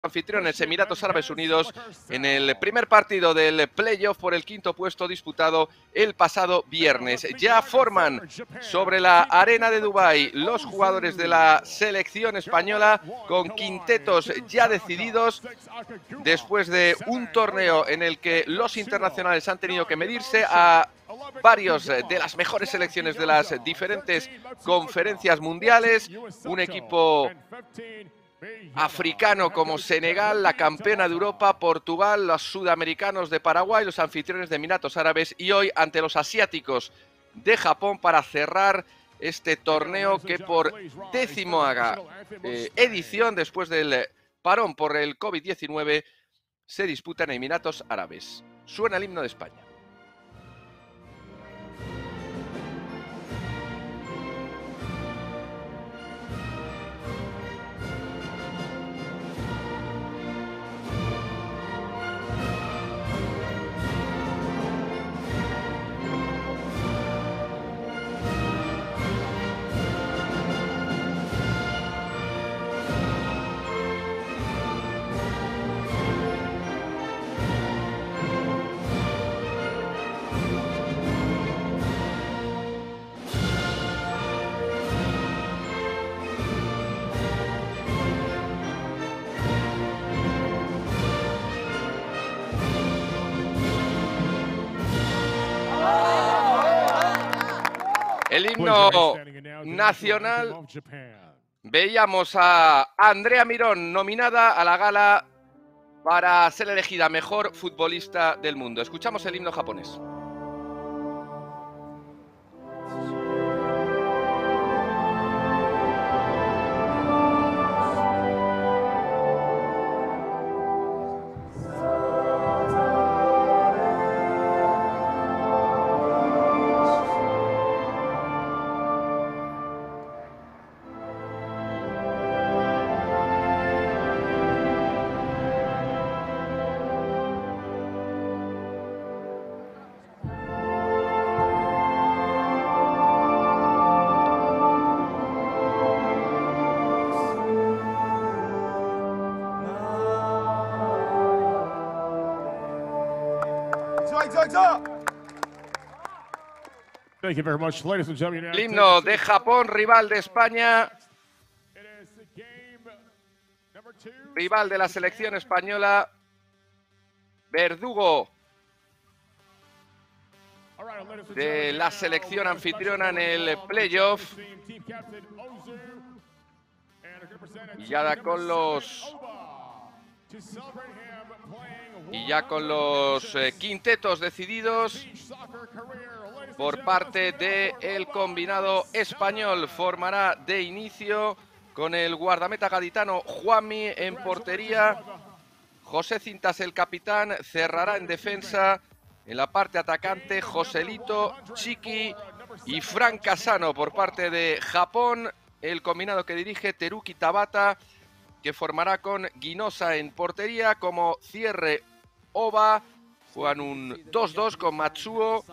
anfitriones Emiratos Árabes Unidos en el primer partido del playoff por el quinto puesto disputado el pasado viernes. Ya forman sobre la arena de Dubái los jugadores de la selección española con quintetos ya decididos después de un torneo en el que los internacionales han tenido que medirse a varios de las mejores selecciones de las diferentes conferencias mundiales, un equipo africano como Senegal, la campeona de Europa, Portugal, los sudamericanos de Paraguay, los anfitriones de Emiratos Árabes y hoy ante los asiáticos de Japón para cerrar este torneo que por décima edición después del parón por el COVID-19 se disputa en Emiratos Árabes. Suena el himno de España. El himno nacional. Veíamos a Andrea Mirón nominada a la gala para ser elegida mejor futbolista del mundo. Escuchamos el himno japonés. El himno de Japón, rival de España, rival de la selección española, verdugo de la selección anfitriona en el playoff. Y ya con los quintetos decididos por parte del combinado español. Formará de inicio con el guardameta gaditano Juanmi en portería. José Cintas, el capitán, cerrará en defensa. En la parte atacante, Joselito, Chiqui y Frank Casano por parte de Japón. El combinado que dirige Teruki Tabata, que formará con Guinosa en portería. Como cierre, Oba. Juegan un 2-2 con Matsuo,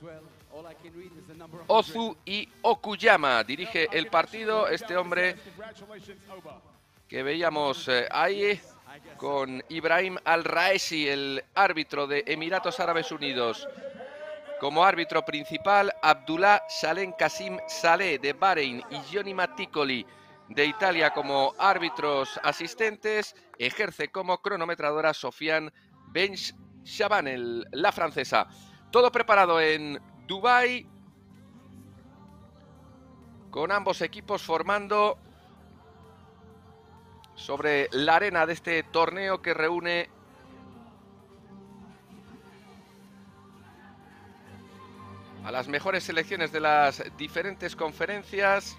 Ozu y Okuyama. Dirige el partido este hombre que veíamos ahí con Ibrahim Al-Raesi, el árbitro de Emiratos Árabes Unidos. Como árbitro principal, Abdullah Salem Kasim Saleh de Bahrein y Johnny Matticoli de Italia como árbitros asistentes. Ejerce como cronometradora Sofiane Benchaban, la francesa. Todo preparado en Dubái, con ambos equipos formando sobre la arena de este torneo que reúne a las mejores selecciones de las diferentes conferencias.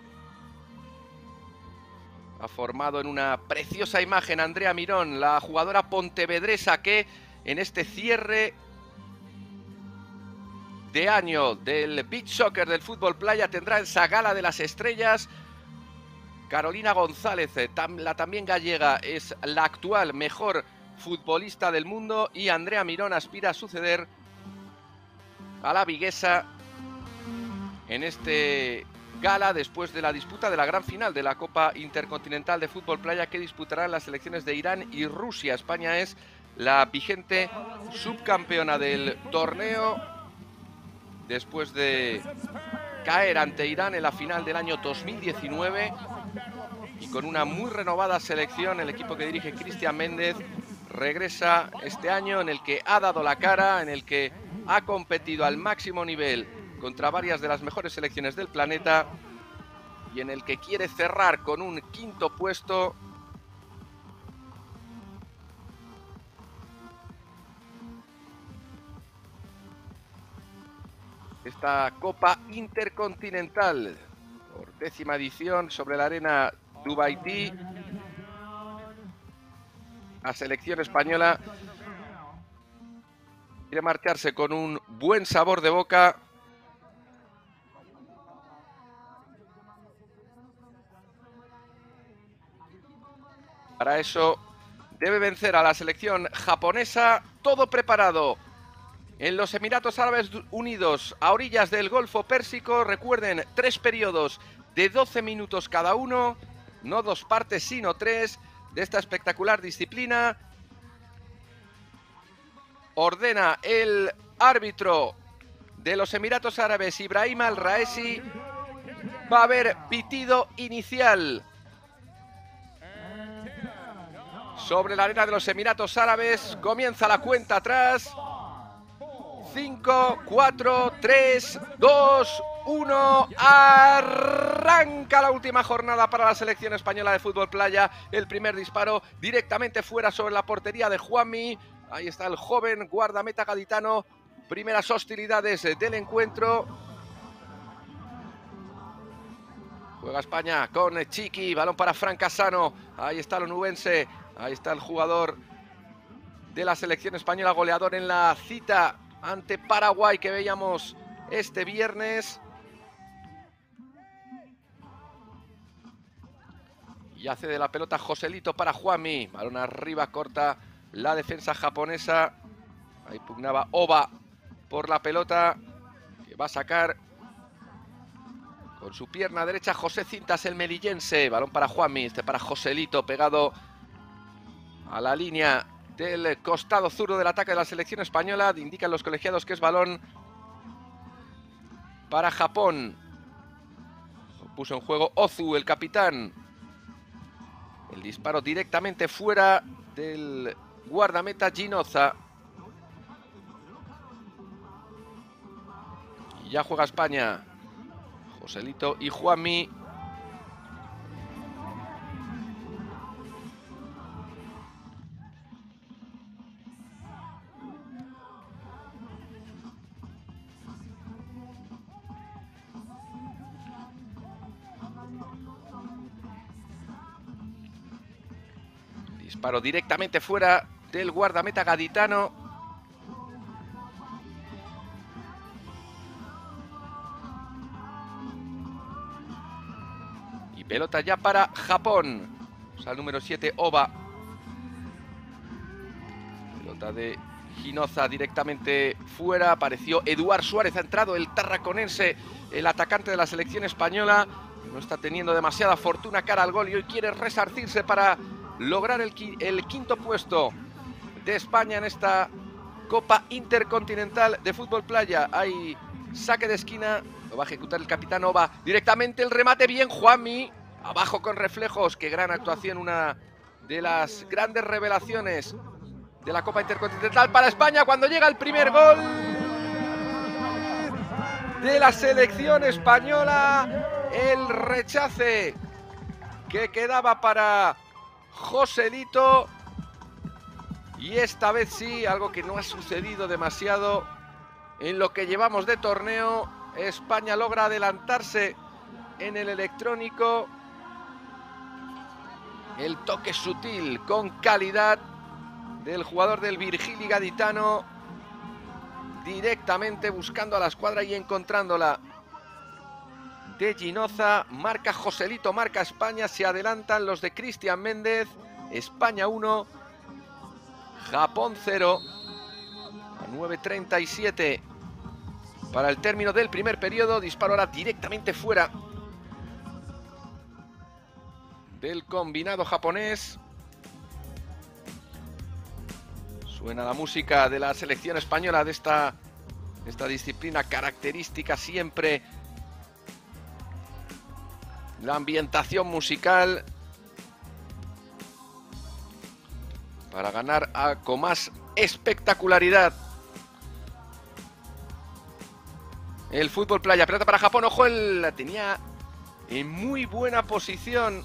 Ha formado en una preciosa imagen Andrea Mirón, la jugadora pontevedresa que en este cierre de año del beach soccer, del fútbol playa, tendrá esa gala de las estrellas. Carolina González, la también gallega, es la actual mejor futbolista del mundo y Andrea Mirón aspira a suceder a la viguesa en este gala después de la disputa de la gran final de la Copa Intercontinental de Fútbol Playa que disputarán las selecciones de Irán y Rusia. España es la vigente subcampeona del torneo después de caer ante Irán en la final del año 2019 y con una muy renovada selección. El equipo que dirige Cristian Méndez regresa este año en el que ha dado la cara, en el que ha competido al máximo nivel contra varias de las mejores selecciones del planeta y en el que quiere cerrar con un quinto puesto esta Copa Intercontinental por 10ª edición sobre la arena Dubaití. La selección española quiere marcharse con un buen sabor de boca. Para eso debe vencer a la selección japonesa. Todo preparado en los Emiratos Árabes Unidos, a orillas del Golfo Pérsico. Recuerden, 3 periodos de 12 minutos cada uno, no 2 partes sino 3 de esta espectacular disciplina. Ordena el árbitro de los Emiratos Árabes, Ibrahim Al-Raesi. Va a haber pitido inicial sobre la arena de los Emiratos Árabes. Comienza la cuenta atrás. 5, 4, 3, 2, 1. Arranca la última jornada para la selección española de fútbol playa. El primer disparo directamente fuera sobre la portería de Juanmi. Ahí está el joven guardameta gaditano. Primeras hostilidades del encuentro. Juega España con Chiqui. Balón para Fran Casano. Ahí está el onubense. Ahí está el jugador de la selección española, goleador en la cita ante Paraguay que veíamos este viernes. Y hace de la pelota Joselito para Juanmi. Balón arriba, corta la defensa japonesa. Ahí pugnaba Oba por la pelota, que va a sacar con su pierna derecha José Cintas, el melillense. Balón para Juanmi, este para Joselito, pegado a la línea del costado zurdo del ataque de la selección española. Indican los colegiados que es balón para Japón. Lo puso en juego Ozu, el capitán. El disparo directamente fuera del guardameta Ginoza. Y ya juega España. Joselito y Juanmi. Disparo directamente fuera del guardameta gaditano. Y pelota ya para Japón. O sea, el número 7, Oba. Pelota de Ginoza directamente fuera. Apareció Eduard Suárez. Ha entrado el tarraconense, el atacante de la selección española. No está teniendo demasiada fortuna cara al gol y hoy quiere resarcirse para lograr el quinto puesto de España en esta Copa Intercontinental de Fútbol Playa. Hay saque de esquina, lo va a ejecutar el capitán Oba. Directamente el remate, bien Juanmi, abajo con reflejos. Qué gran actuación, una de las grandes revelaciones de la Copa Intercontinental para España cuando llega el primer gol de la selección española. El rechace que quedaba para Joselito, y esta vez sí, algo que no ha sucedido demasiado en lo que llevamos de torneo. España logra adelantarse en el electrónico. El toque sutil con calidad del jugador del Virgili gaditano, directamente buscando a la escuadra y encontrándola. De Ginoza, marca Joselito, marca España, se adelantan los de Cristian Méndez. España 1, Japón 0, a 9:37 para el término del primer periodo. Disparo ahora directamente fuera del combinado japonés. Suena la música de la selección española de esta disciplina característica siempre. La ambientación musical para ganar con más espectacularidad. El fútbol playa, pelota para Japón, ojo, la tenía en muy buena posición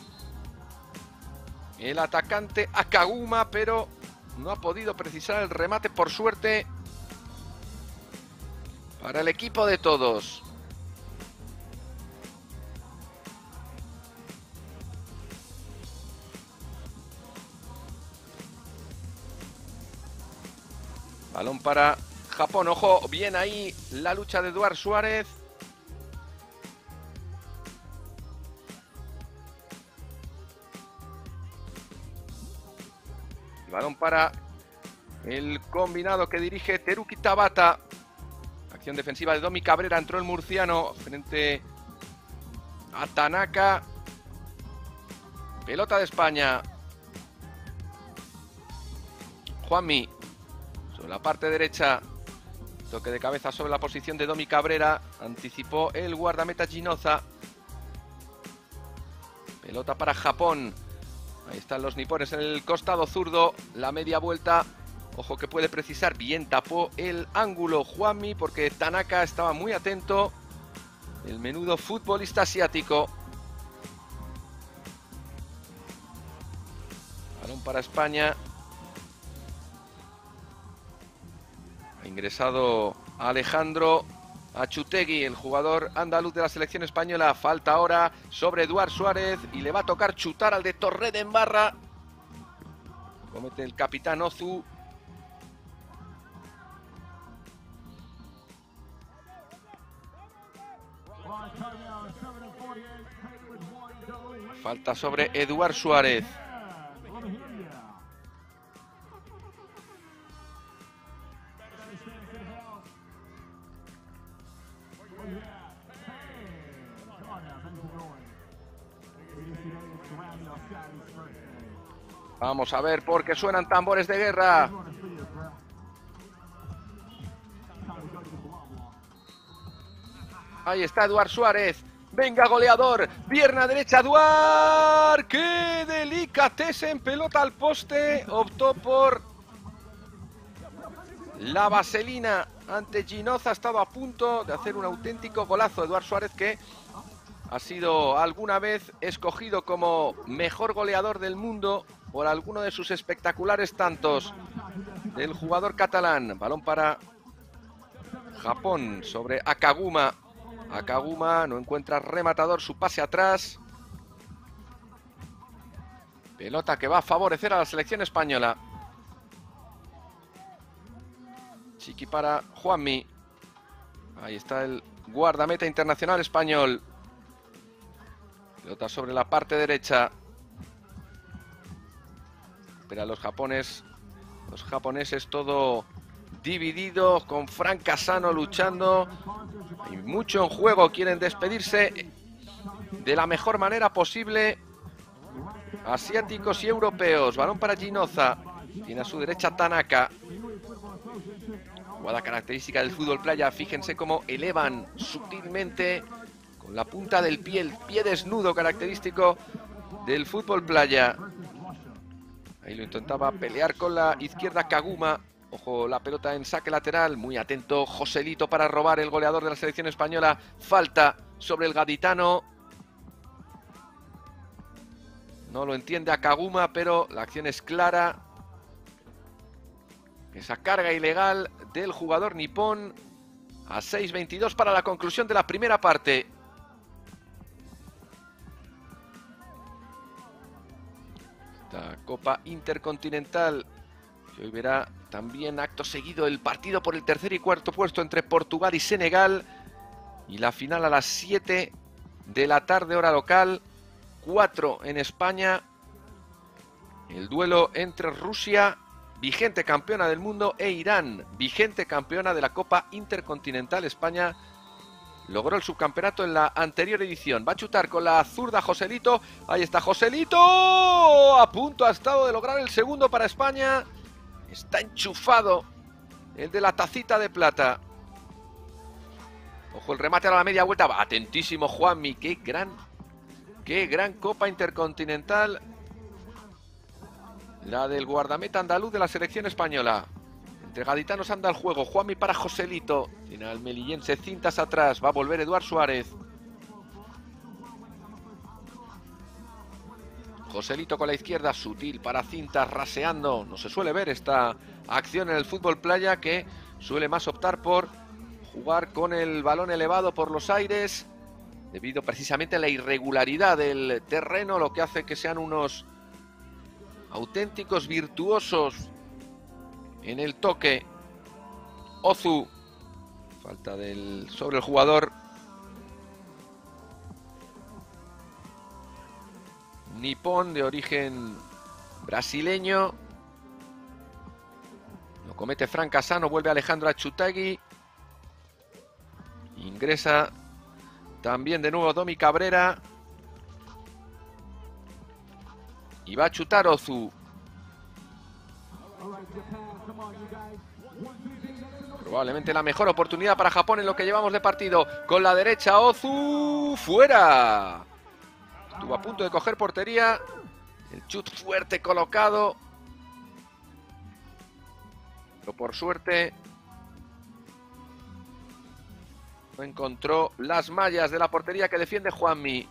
el atacante Akaguma, pero no ha podido precisar el remate, por suerte, para el equipo de todos. Balón para Japón, ojo, bien ahí la lucha de Eduard Suárez. Balón para el combinado que dirige Teruki Tabata. Acción defensiva de Domi Cabrera, entró el murciano frente a Tanaka. Pelota de España. Juanmi. Sobre la parte derecha, toque de cabeza sobre la posición de Domi Cabrera, anticipó el guardameta Ginoza. Pelota para Japón, ahí están los nipones en el costado zurdo, la media vuelta, ojo que puede precisar, bien tapó el ángulo Juanmi porque Tanaka estaba muy atento, el menudo futbolista asiático. Balón para España. Ha ingresado Alejandro Achutegui, el jugador andaluz de la selección española. Falta ahora sobre Eduard Suárez y le va a tocar chutar al de Torredembarra. Comete el capitán Ozu. Falta sobre Eduard Suárez. Vamos a ver por qué suenan tambores de guerra. Ahí está Eduard Suárez. Venga, goleador. Pierna derecha, Eduard. ¡Qué delicatese! Pelota al poste. Optó por la vaselina ante Ginoza. Ha estado a punto de hacer un auténtico golazo. Eduard Suárez, que ha sido alguna vez escogido como mejor goleador del mundo por alguno de sus espectaculares tantos del jugador catalán. Balón para Japón sobre Akaguma. Akaguma no encuentra rematador, su pase atrás. Pelota que va a favorecer a la selección española. Chiqui para Juanmi. Ahí está el guardameta internacional español. Pelota sobre la parte derecha. Pero los japoneses todo dividido, con Frank Casano luchando. Hay mucho en juego, quieren despedirse de la mejor manera posible. Asiáticos y europeos. Balón para Ginoza. Tiene a su derecha Tanaka. Jugada característica del fútbol playa. Fíjense cómo elevan sutilmente con la punta del pie, el pie desnudo característico del fútbol playa. Ahí lo intentaba pelear con la izquierda Kaguma. Ojo, la pelota en saque lateral. Muy atento Joselito para robar, el goleador de la selección española. Falta sobre el gaditano. No lo entiende a Kaguma, pero la acción es clara. Esa carga ilegal del jugador nipón. A 6:22 para la conclusión de la primera parte. Esta Copa Intercontinental, que hoy verá también acto seguido el partido por el tercer y cuarto puesto entre Portugal y Senegal. Y la final a las 7 de la tarde, hora local, 4 en España. El duelo entre Rusia, vigente campeona del mundo, e Irán, vigente campeona de la Copa Intercontinental. España logró el subcampeonato en la anterior edición. Va a chutar con la zurda Joselito. Ahí está Joselito. A punto ha estado de lograr el segundo para España. Está enchufado el de la tacita de plata. Ojo el remate a la media vuelta. Va atentísimo Juanmi. Qué gran Copa Intercontinental. La del guardameta andaluz de la selección española. Entre gaditanos anda el juego. Juanmi para Joselito. Tiene al melillense cintas atrás. Va a volver Eduard Suárez. Joselito con la izquierda. Sutil para cintas. Raseando. No se suele ver esta acción en el fútbol playa, que suele más optar por jugar con el balón elevado por los aires, debido precisamente a la irregularidad del terreno, lo que hace que sean unos auténticos virtuosos en el toque. Ozu, falta sobre el jugador nipón de origen brasileño. Lo comete Fran Casano, vuelve Alejandro Achutagui. Ingresa también de nuevo Domi Cabrera. Y va a chutar Ozu. Probablemente la mejor oportunidad para Japón en lo que llevamos de partido. Con la derecha Ozu. ¡Fuera! Estuvo a punto de coger portería. El chut fuerte colocado. Pero por suerte no encontró las mallas de la portería que defiende Juanmi.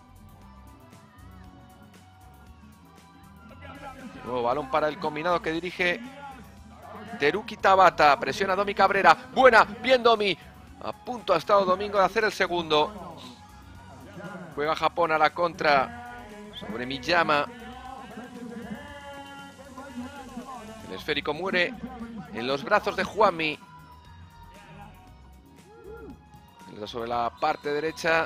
Nuevo balón para el combinado que dirige Teruki Tabata. Presiona Domi Cabrera. Buena, bien Domi. A punto ha estado Domingo de hacer el segundo. Juega Japón a la contra sobre Miyama. El esférico muere en los brazos de Juanmi. Sobre la parte derecha,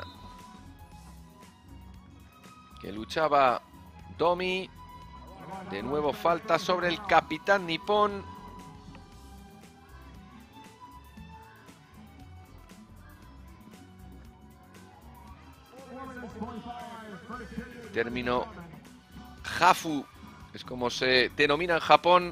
que luchaba Domi. De nuevo falta sobre el capitán nipón. Término Hafu es como se denomina en Japón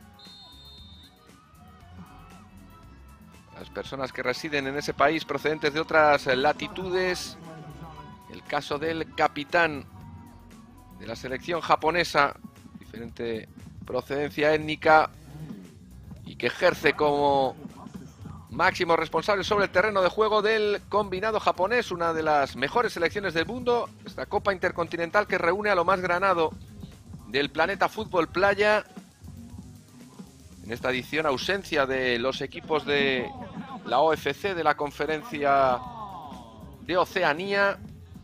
las personas que residen en ese país procedentes de otras latitudes. El caso del capitán de la selección japonesa, diferente procedencia étnica, y que ejerce como máximo responsable sobre el terreno de juego del combinado japonés, una de las mejores selecciones del mundo, esta Copa Intercontinental que reúne a lo más granado del planeta fútbol playa. En esta edición, ausencia de los equipos de la OFC, de la Conferencia de Oceanía,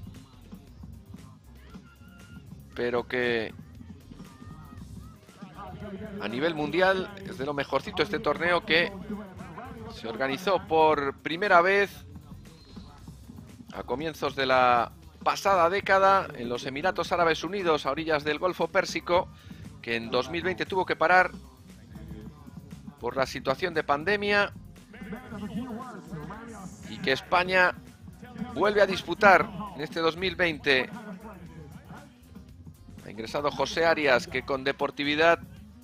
pero que a nivel mundial es de lo mejorcito este torneo, que se organizó por primera vez a comienzos de la pasada década en los Emiratos Árabes Unidos, a orillas del Golfo Pérsico, que en 2020 tuvo que parar por la situación de pandemia, y que España vuelve a disputar en este 2020. Ha ingresado José Arias, que con deportividad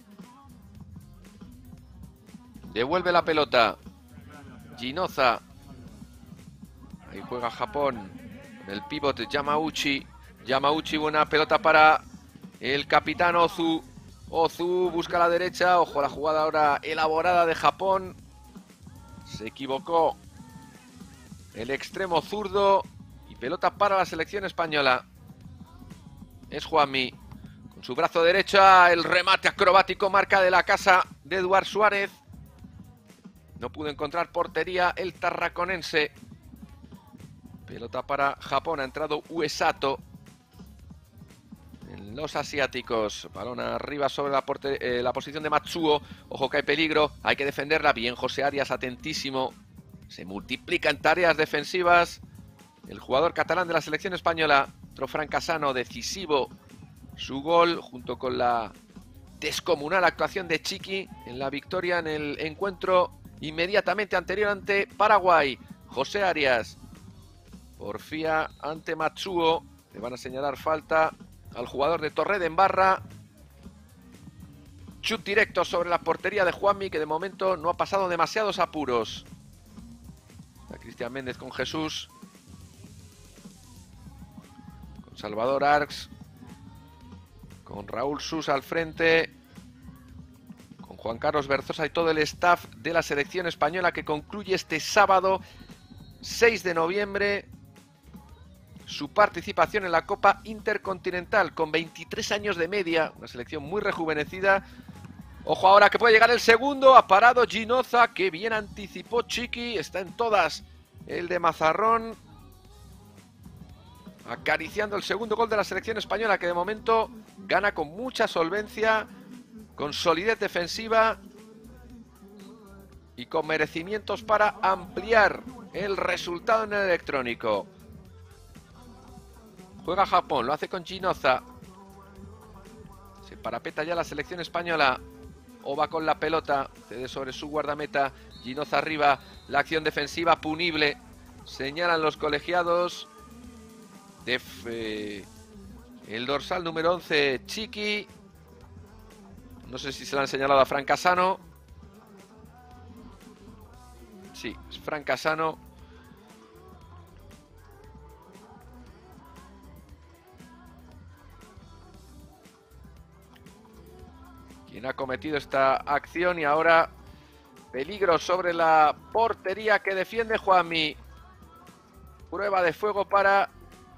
devuelve la pelota. Ginoza. Ahí juega Japón. El pívot Yamauchi. Yamauchi, buena pelota para el capitán Ozu. Ozu busca la derecha. Ojo, la jugada ahora elaborada de Japón. Se equivocó el extremo zurdo. Y pelota para la selección española. Es Juanmi. Con su brazo derecho, el remate acrobático, marca de la casa de Eduard Suárez. No pudo encontrar portería el tarraconense. Pelota para Japón. Ha entrado Uesato en los asiáticos. Balón arriba sobre la posición de Matsuo. Ojo que hay peligro. Hay que defenderla. Bien José Arias, atentísimo. Se multiplica en tareas defensivas el jugador catalán de la selección española. Fran Casano, decisivo su gol, junto con la descomunal actuación de Chiqui en la victoria en el encuentro inmediatamente anterior ante Paraguay. José Arias Porfía ante Matsuo. Le van a señalar falta al jugador de Torredembarra. Chut directo sobre la portería de Juanmi, que de momento no ha pasado demasiados apuros. Está Cristian Méndez con Jesús. Con Salvador Arcs. Con Raúl Sus al frente. Con Juan Carlos Berzosa y todo el staff de la selección española, que concluye este sábado 6 de noviembre su participación en la Copa Intercontinental con 23 años de media. Una selección muy rejuvenecida. Ojo ahora que puede llegar el segundo. Ha parado Ginoza, que bien anticipó Chiqui. Está en todas el de Mazarrón. Acariciando el segundo gol de la selección española, que de momento gana con mucha solvencia, con solidez defensiva y con merecimientos para ampliar el resultado en el electrónico. Juega Japón, lo hace con Ginoza. Se parapeta ya la selección española. Oba con la pelota, cede sobre su guardameta. Ginoza arriba, la acción defensiva punible. Señalan los colegiados. El dorsal número 11, Chiqui. No sé si se le han señalado a Fran Casano. Sí, es Fran Casano. Quien ha cometido esta acción, y ahora peligro sobre la portería que defiende Juanmi. Prueba de fuego para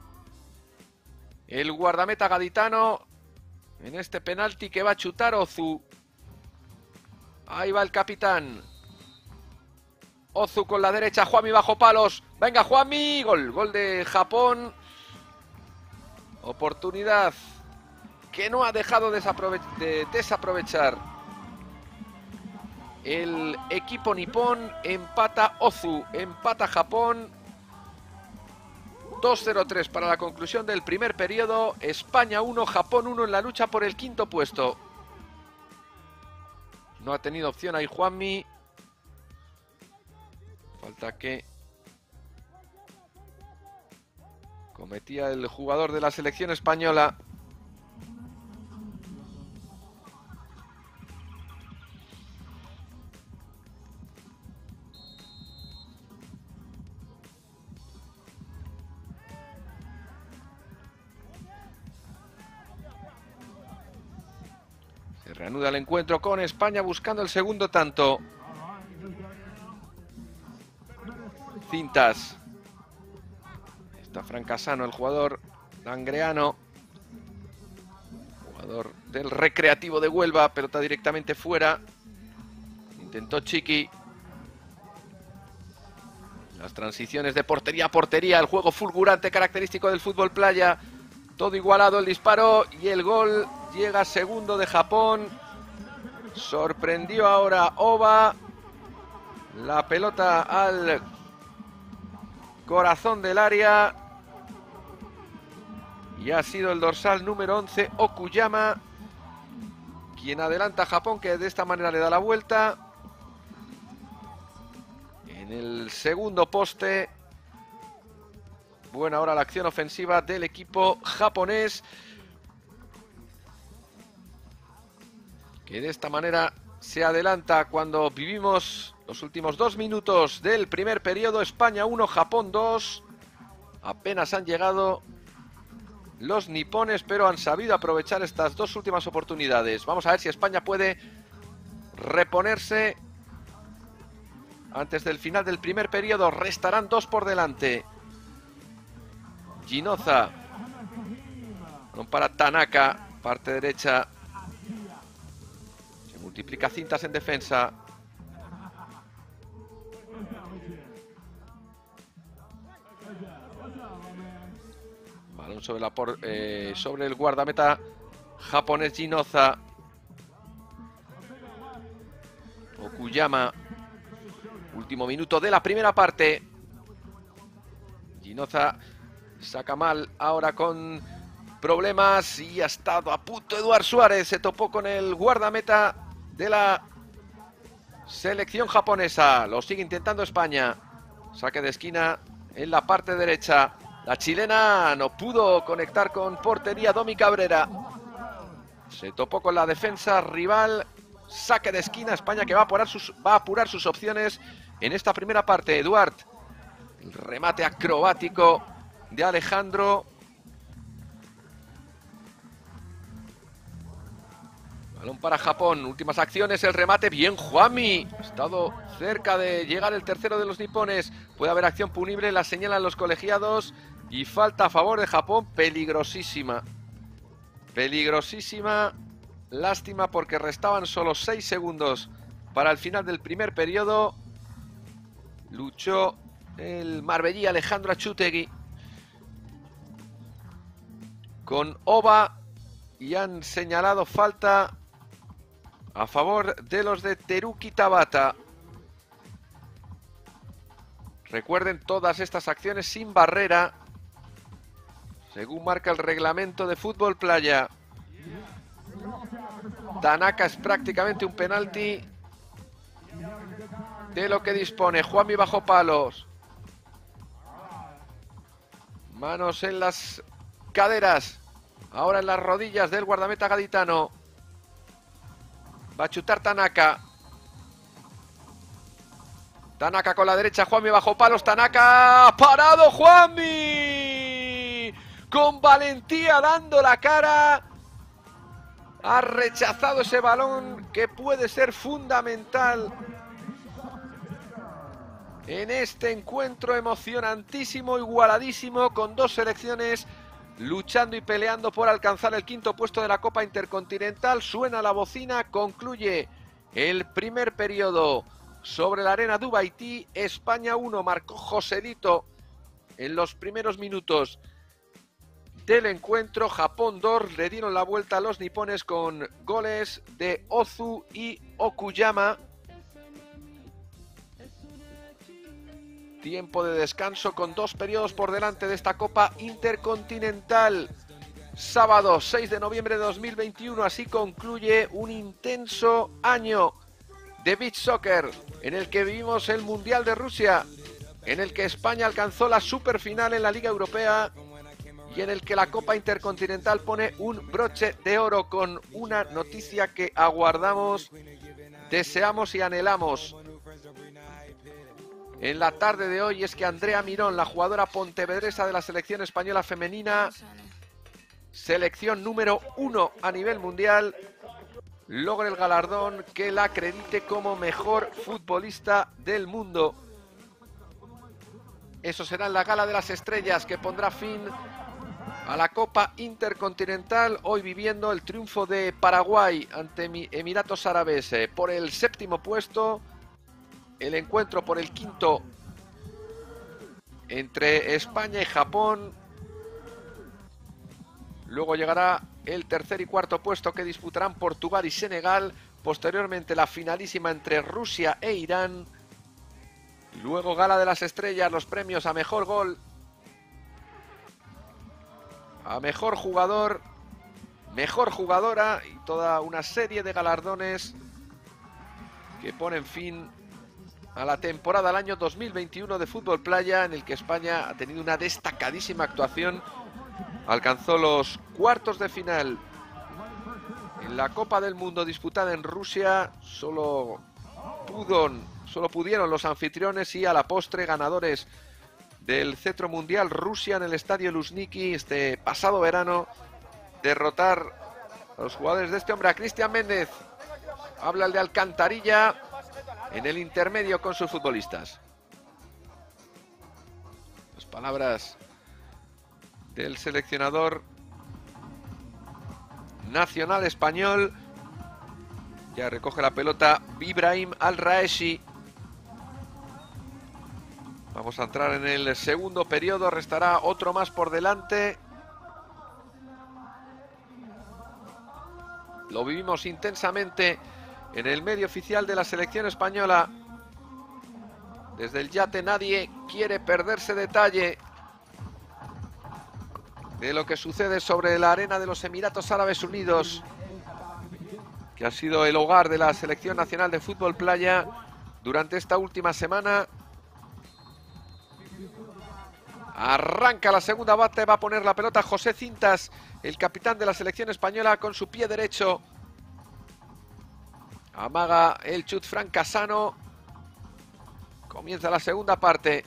el guardameta gaditano en este penalti que va a chutar Ozu. Ahí va el capitán. Ozu con la derecha, Juanmi bajo palos. Venga Juanmi, gol de Japón. Oportunidad que no ha dejado de desaprovechar el equipo nipón. Empata Ozu, empata Japón. 2-0-3 para la conclusión del primer periodo. España 1, Japón 1 en la lucha por el quinto puesto. No ha tenido opción ahí Juanmi. Falta que cometía el jugador de la selección española. Se reanuda el encuentro con España buscando el segundo tanto. Cintas. Está Fran Casano, el jugador langreano. Jugador del Recreativo de Huelva. Pelota directamente fuera. Intentó Chiqui. Las transiciones de portería a portería. El juego fulgurante característico del fútbol playa. Todo igualado, el disparo y el gol. Llega segundo de Japón. Sorprendió ahora Oba. La pelota al corazón del área. Y ha sido el dorsal número 11, Okuyama, quien adelanta a Japón, que de esta manera le da la vuelta. En el segundo poste. Buena ahora la acción ofensiva del equipo japonés, que de esta manera se adelanta cuando vivimos los últimos 2 minutos del primer periodo. España 1, Japón 2. Apenas han llegado los nipones, pero han sabido aprovechar estas 2 últimas oportunidades. Vamos a ver si España puede reponerse antes del final del primer periodo. Restarán 2 por delante. Ginoza para Tanaka, parte derecha. Se multiplica cintas en defensa. Balón sobre el guardameta japonés Ginoza. Okuyama. Último minuto de la primera parte. Ginoza saca mal ahora con problemas y ha estado a punto. Eduard Suárez se topó con el guardameta de la selección japonesa. Lo sigue intentando España. Saque de esquina en la parte derecha. La chilena no pudo conectar con portería. Domi Cabrera se topó con la defensa rival. Saque de esquina. España que va a apurar sus opciones en esta primera parte. Eduard. El remate acrobático de Alejandro. Balón para Japón. Últimas acciones. El remate. Bien, Juanmi. Ha estado cerca de llegar el tercero de los nipones. Puede haber acción punible. La señalan los colegiados. Y falta a favor de Japón. Peligrosísima. Peligrosísima. Lástima porque restaban solo 6 segundos para el final del primer periodo. Luchó el marbellí Alejandro Achutegui con Oba y han señalado falta a favor de los de Teruki Tabata. Recuerden, todas estas acciones sin barrera, según marca el reglamento de fútbol playa. Tanaka es prácticamente un penalti de lo que dispone. Juanmi bajo palos. Manos en las caderas. Ahora en las rodillas del guardameta gaditano. Va a chutar Tanaka. Tanaka con la derecha. Juanmi bajo palos. Tanaka. ¡Parado Juanmi! Con valentía dando la cara. Ha rechazado ese balón que puede ser fundamental en este encuentro emocionantísimo, igualadísimo, con dos selecciones luchando y peleando por alcanzar el quinto puesto de la Copa Intercontinental. Suena la bocina, concluye el primer periodo sobre la arena Dubaití. España 1, marcó Joselito en los primeros minutos del encuentro. Japón 2, le dieron la vuelta a los nipones con goles de Ozu y Okuyama. Tiempo de descanso con 2 periodos por delante de esta Copa Intercontinental. Sábado 6 de noviembre de 2021, así concluye un intenso año de beach soccer en el que vivimos el Mundial de Rusia, en el que España alcanzó la superfinal en la Liga Europea y en el que la Copa Intercontinental pone un broche de oro con una noticia que aguardamos, deseamos y anhelamos en la tarde de hoy. Es que Andrea Mirón, la jugadora pontevedresa de la selección española femenina, selección número 1 a nivel mundial, logra el galardón que la acredite como mejor futbolista del mundo. Eso será en la Gala de las Estrellas, que pondrá fin a la Copa Intercontinental, hoy viviendo el triunfo de Paraguay ante Emiratos Árabes por el 7º puesto. El encuentro por el 5º entre España y Japón. Luego llegará el 3er y 4º puesto que disputarán Portugal y Senegal. Posteriormente la finalísima entre Rusia e Irán. Luego Gala de las Estrellas, los premios a mejor gol, a mejor jugador, mejor jugadora y toda una serie de galardones que ponen fin a la temporada del año 2021 de fútbol playa, en el que España ha tenido una destacadísima actuación. Alcanzó los cuartos de final en la Copa del Mundo disputada en Rusia. Solo pudieron los anfitriones y a la postre ganadores del cetro mundial Rusia en el estadio Luzhniki este pasado verano derrotar a los jugadores de este hombre. A Cristian Méndez habla el de Alcantarilla en el intermedio con sus futbolistas. Las palabras del seleccionador nacional español. Ya recoge la pelota Ibrahim Al-Raeshi. Vamos a entrar en el segundo periodo, restará otro más por delante. Lo vivimos intensamente en el medio oficial de la selección española. Desde el yate nadie quiere perderse detalle de lo que sucede sobre la arena de los Emiratos Árabes Unidos, que ha sido el hogar de la selección nacional de fútbol playa durante esta última semana. Arranca la segunda bate, va a poner la pelota José Cintas, el capitán de la selección española, con su pie derecho. Amaga el chut Francasano. Comienza la segunda parte.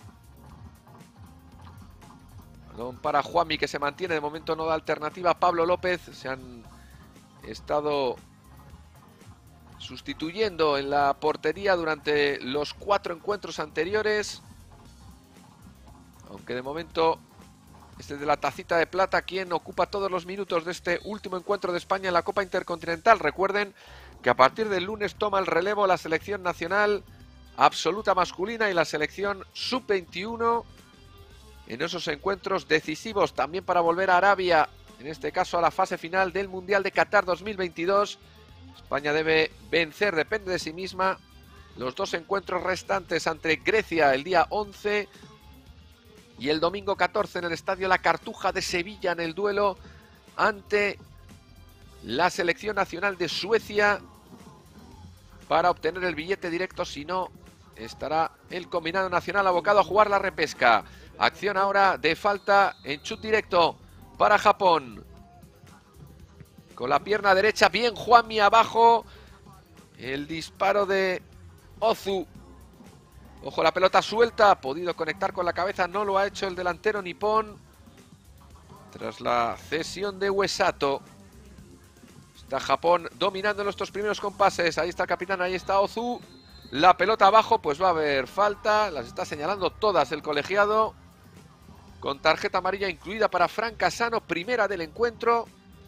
Balón para Juanmi, que se mantiene. De momento no da alternativa. Pablo López. Se han estado sustituyendo en la portería durante los 4 encuentros anteriores. Aunque de momento es el de la tacita de plata quien ocupa todos los minutos de este último encuentro de España en la Copa Intercontinental. Recuerden que a partir del lunes toma el relevo la selección nacional absoluta masculina y la selección sub-21 en esos encuentros decisivos también para volver a Arabia, en este caso a la fase final del Mundial de Qatar 2022. España debe vencer, depende de sí misma, los 2 encuentros restantes ante Grecia el día 11 y el domingo 14 en el Estadio La Cartuja de Sevilla en el duelo ante la selección nacional de Suecia para obtener el billete directo. Si no, estará el combinado nacional abocado a jugar la repesca. Acción ahora de falta en chut directo para Japón. Con la pierna derecha, bien Juanmi abajo. El disparo de Ozu. Ojo, la pelota suelta. Ha podido conectar con la cabeza, no lo ha hecho el delantero nipón. Tras la cesión de Uesato. Está Japón dominando en estos primeros compases. Ahí está el capitán, ahí está Ozu. La pelota abajo, pues va a haber falta. Las está señalando todas el colegiado. Con tarjeta amarilla incluida para Francasano, primera del encuentro.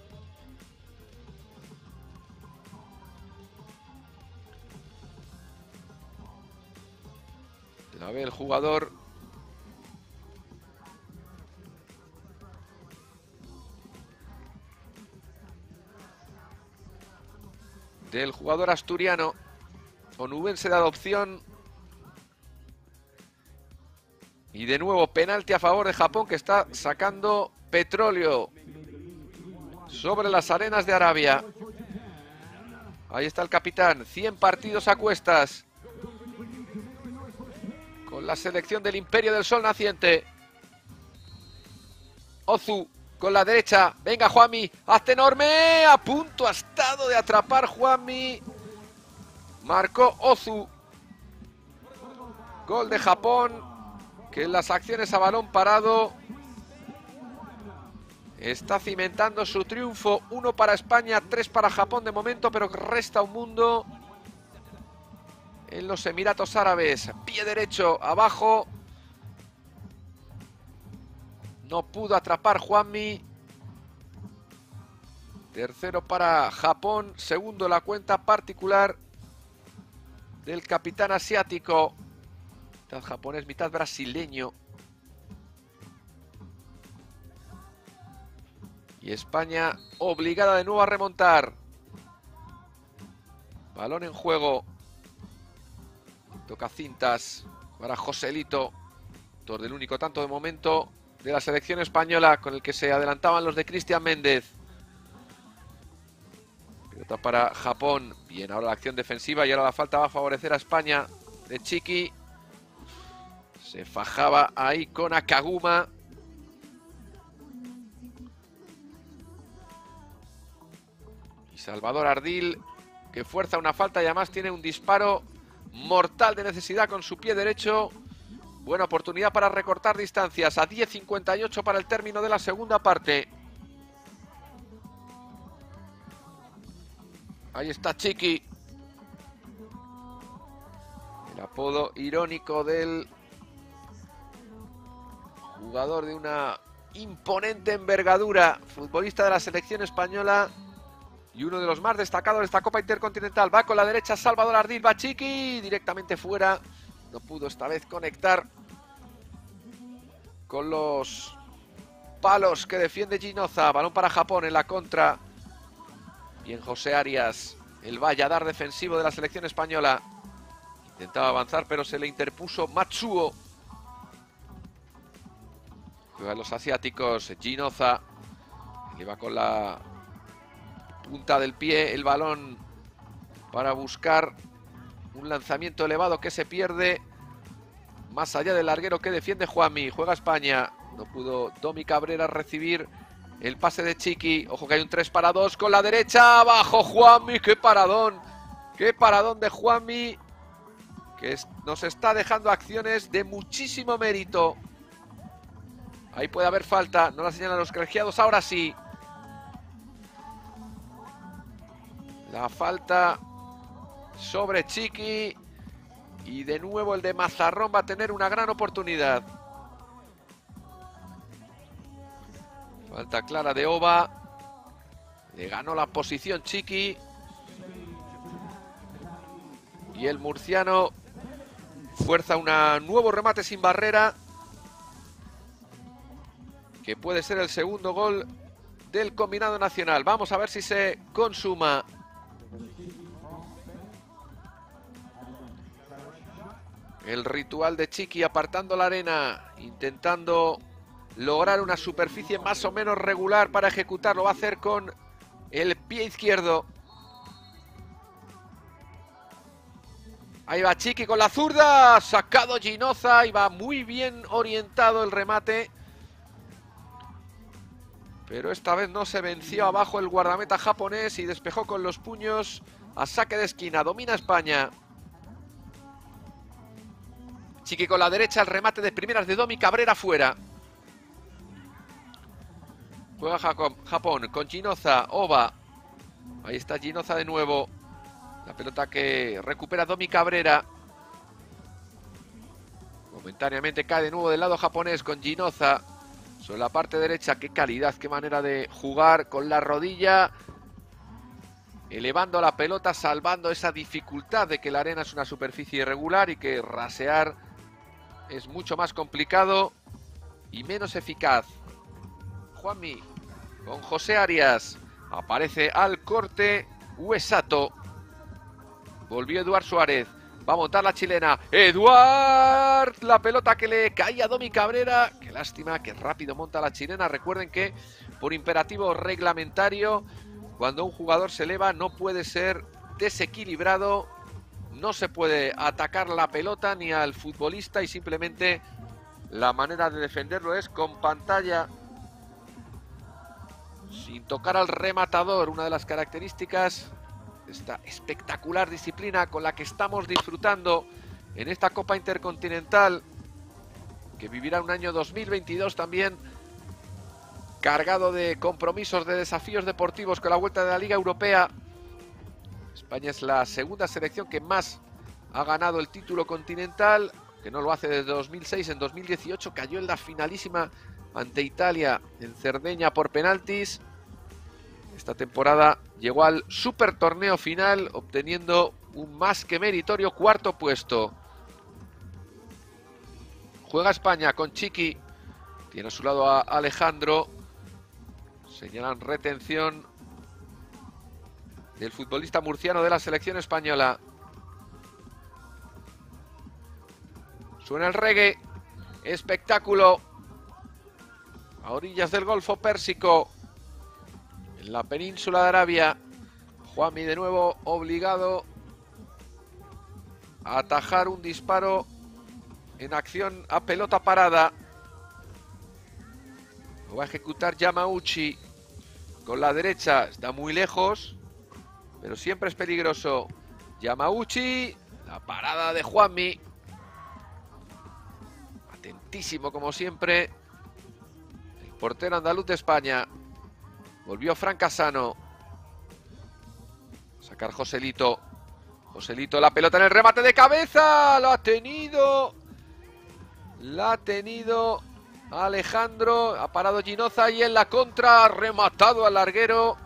La ve el jugador del jugador asturiano, onubense de adopción. Y de nuevo penalti a favor de Japón, que está sacando petróleo sobre las arenas de Arabia. Ahí está el capitán, 100 partidos a cuestas con la selección del Imperio del Sol Naciente. Ozu con la derecha, venga Juanmi, hazte enorme, a punto ha estado de atrapar Juanmi. Marcó Ozu. Gol de Japón, que en las acciones a balón parado está cimentando su triunfo. 1 para España, 3 para Japón de momento, pero resta un mundo en los Emiratos Árabes. Pie derecho abajo. No pudo atrapar Juanmi. Tercero para Japón. Segundo la cuenta particular del capitán asiático. Mitad japonés, mitad brasileño. Y España obligada de nuevo a remontar. Balón en juego. Toca Cintas para Joselito. Autor del único tanto de momento de la selección española, con el que se adelantaban los de Cristian Méndez. Pelota para Japón. Bien, ahora la acción defensiva y ahora la falta va a favorecer a España de Chiqui. Se fajaba ahí con Akaguma. Y Salvador Ardil, que fuerza una falta y además tiene un disparo mortal de necesidad con su pie derecho. Buena oportunidad para recortar distancias. A 10:58 para el término de la segunda parte. Ahí está Chiqui. El apodo irónico del jugador de una imponente envergadura, futbolista de la selección española y uno de los más destacados de esta Copa Intercontinental. Va con la derecha Salvador Ardil, va Chiqui, directamente fuera. No pudo esta vez conectar con los palos que defiende Ginoza. Balón para Japón en la contra. Bien José Arias, el valladar defensivo de la selección española. Intentaba avanzar, pero se le interpuso Matsuo. Juegan los asiáticos. Ginoza, que va con la punta del pie el balón para buscar un lanzamiento elevado que se pierde más allá del larguero que defiende Juanmi. Juega España. No pudo Domi Cabrera recibir el pase de Chiqui. Ojo que hay un 3 para 2 con la derecha. Abajo Juanmi. ¡Qué paradón! ¡Qué paradón de Juanmi! Que nos está dejando acciones de muchísimo mérito. Ahí puede haber falta. No la señalan los colegiados. Ahora sí. La falta sobre Chiqui. Y de nuevo el de Mazarrón va a tener una gran oportunidad. Falta clara de Oba. Le ganó la posición Chiqui. Y el murciano fuerza un nuevo remate sin barrera, que puede ser el segundo gol del combinado nacional. Vamos a ver si se consuma. El ritual de Chiqui apartando la arena, intentando lograr una superficie más o menos regular para ejecutarlo. Va a hacer con el pie izquierdo. Ahí va Chiqui con la zurda. Sacado Ginoza. Y va muy bien orientado el remate. Pero esta vez no se venció abajo el guardameta japonés y despejó con los puños a saque de esquina. Domina España. Chiqui con la derecha, el remate de primeras de Domi Cabrera fuera. Juega Japón con Ginoza, Oba. Ahí está Ginoza de nuevo. La pelota que recupera Domi Cabrera. Momentáneamente cae de nuevo del lado japonés con Ginoza. Sobre la parte derecha, qué calidad, qué manera de jugar con la rodilla. Elevando la pelota, salvando esa dificultad de que la arena es una superficie irregular y que rasear es mucho más complicado y menos eficaz. Juanmi con José Arias. Aparece al corte Uesato. Volvió Eduard Suárez. Va a montar la chilena. Eduard. La pelota que le caía a Domi Cabrera. Qué lástima, que rápido monta la chilena. Recuerden que por imperativo reglamentario, cuando un jugador se eleva no puede ser desequilibrado. No se puede atacar la pelota ni al futbolista y simplemente la manera de defenderlo es con pantalla, sin tocar al rematador. Una de las características de esta espectacular disciplina con la que estamos disfrutando en esta Copa Intercontinental, que vivirá un año 2022 también cargado de compromisos, de desafíos deportivos con la vuelta de la Liga Europea. España es la segunda selección que más ha ganado el título continental, que no lo hace desde 2006. En 2018 cayó en la finalísima ante Italia en Cerdeña por penaltis. Esta temporada llegó al super torneo final, obteniendo un más que meritorio cuarto puesto. Juega España con Chiqui. Tiene a su lado a Alejandro. Señalan retención del futbolista murciano de la selección española. Suena el reggae. Espectáculo a orillas del Golfo Pérsico, en la península de Arabia. Juanmi de nuevo obligado a atajar un disparo en acción a pelota parada. Lo va a ejecutar Yamauchi con la derecha. Está muy lejos, pero siempre es peligroso. Yamauchi, la parada de Juanmi. Atentísimo como siempre el portero andaluz de España. Volvió Fran Casano. Sacar Joselito. Joselito, la pelota en el remate de cabeza. Lo ha tenido. La ha tenido Alejandro. Ha parado Ginoza y en la contra ha rematado al larguero.